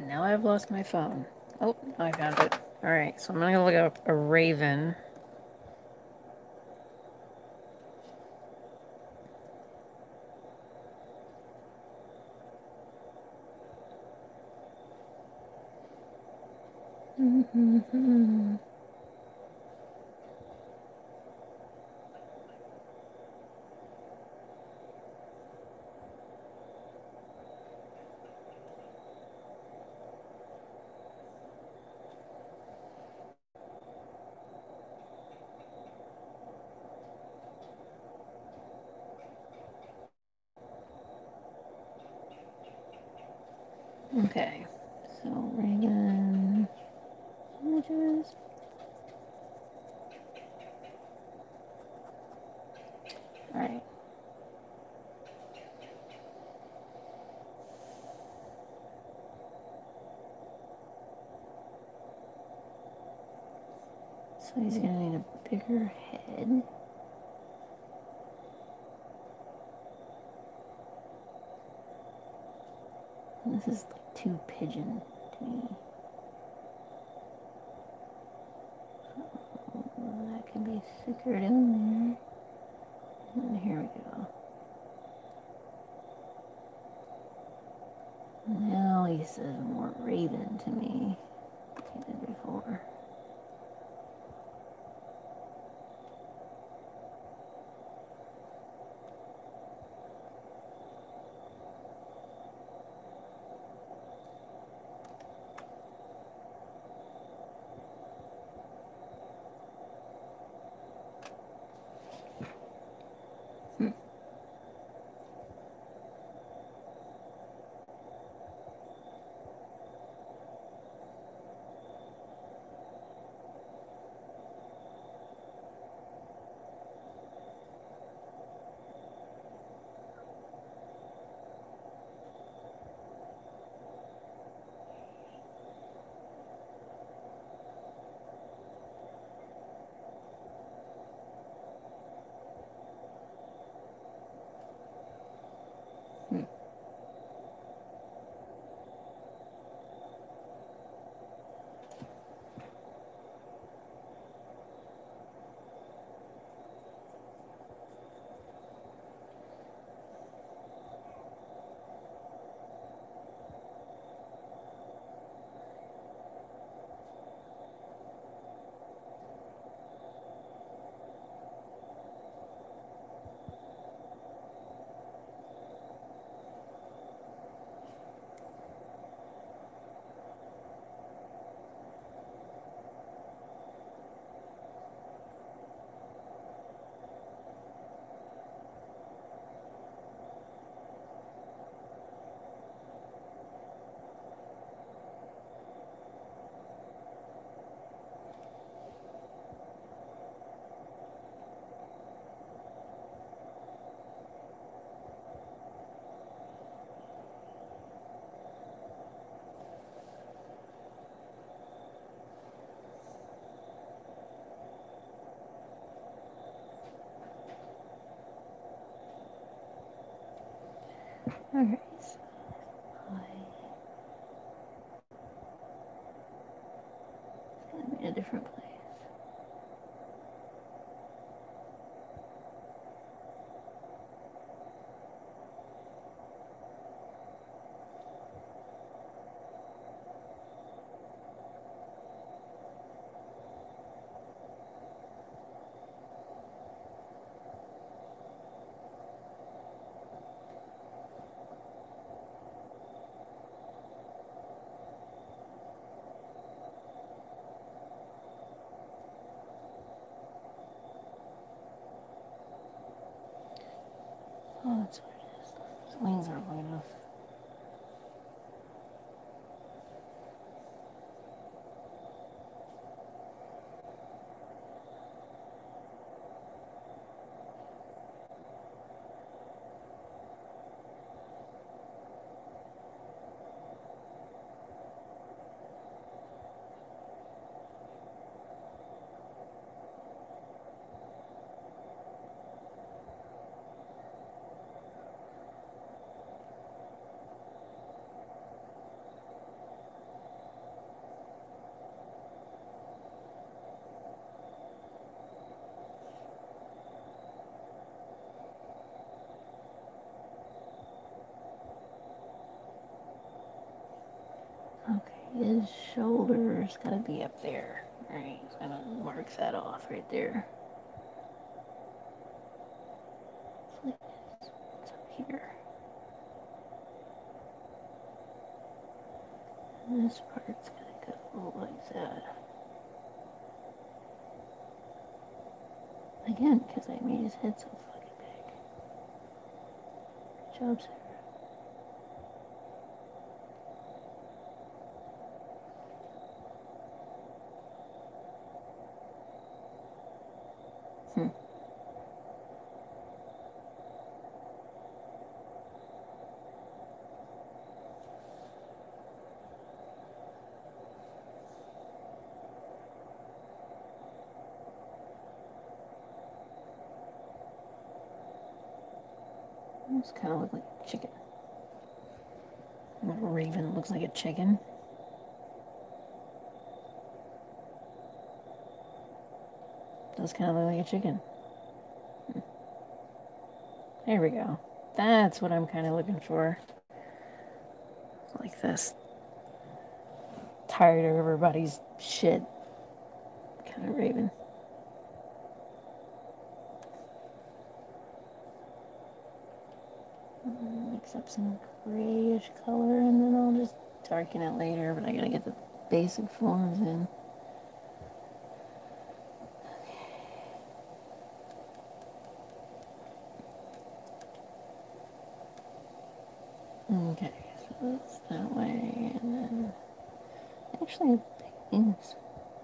And now I've lost my phone. Oh, I found it. Alright, so I'm gonna look up a raven. Okay, so raven images. Alright. So he's gonna need a bigger head. And this is like too pigeon to me. That could be thicker down there. And here we go. Now he says more raven to me like he did before. Alright, so it's gonna be a different place. Oh, that's what it is. His wings aren't long enough. His shoulder's gotta be up there. Alright, so I'm gonna mark that off right there. It's up here. And this part's gonna go like that. Again, because I made his head so fucking big. Good job, Sarah. This kind of looks like a chicken. A raven looks like a chicken. Does kind of look like a chicken. There we go. That's what I'm kind of looking for. Like this. Tired of everybody's shit. Kind of raven. Mix up some grayish color and then I'll just darken it later, but I gotta get the basic forms in. Okay, so that's that way, and then actually things.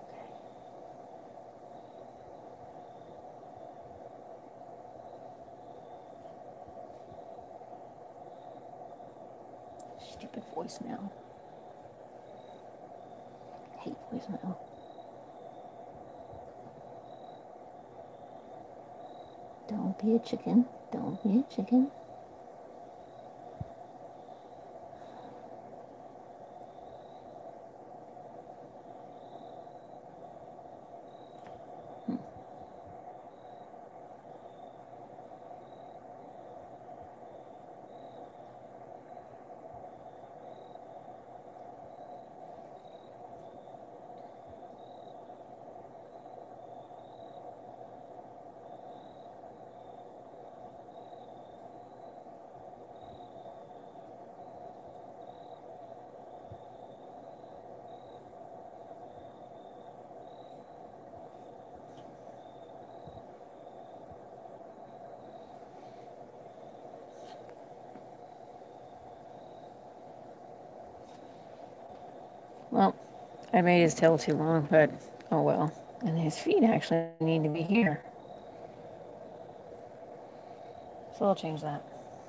Stupid voicemail. Hate voicemail. Don't be a chicken. Don't be a chicken. Well, I made his tail too long, but oh well. And his feet actually need to be here. So I'll change that.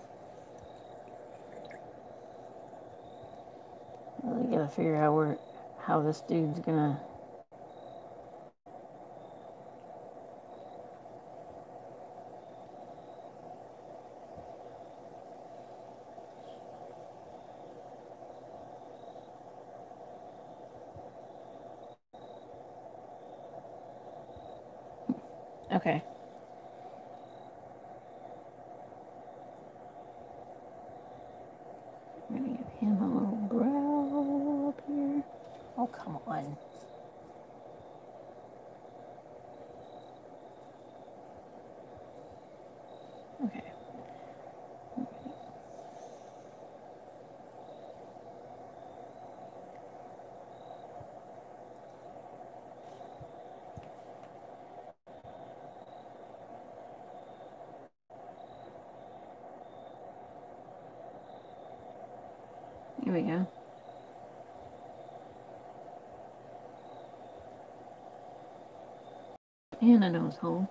Really gotta figure out how this dude's gonna. Okay. I'm gonna give him a little brow up here. Oh, come on. Okay. Here we go. And a nose hole.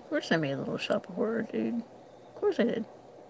Of course I made a little shop of horror, dude. Of course I did.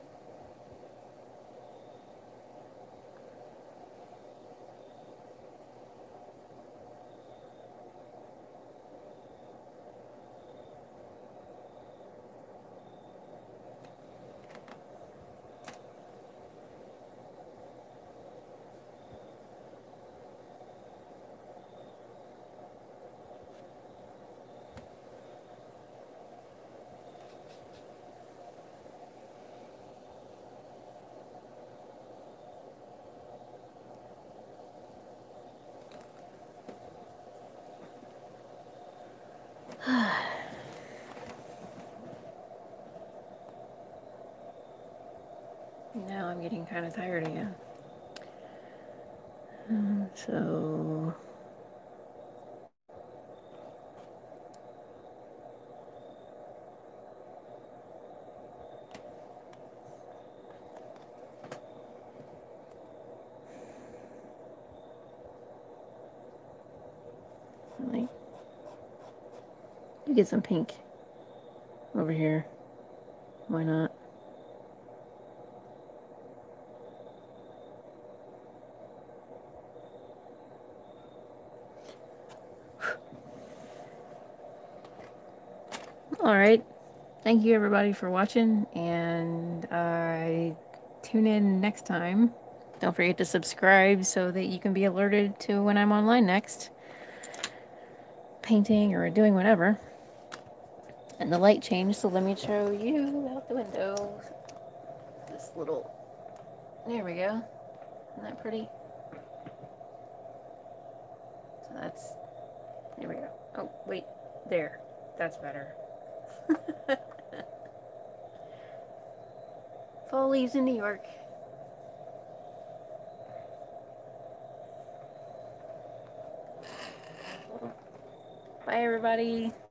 Now I'm getting kind of tired again. So... Like, you get some pink over here. Why not? Alright. Thank you everybody for watching, and tune in next time. Don't forget to subscribe so that you can be alerted to when I'm online next. Painting or doing whatever. And the light changed, so let me show you out the window. This little... There we go. Isn't that pretty? So that's... There we go. Oh, wait. There. That's better. Fall leaves in New York. Bye, everybody.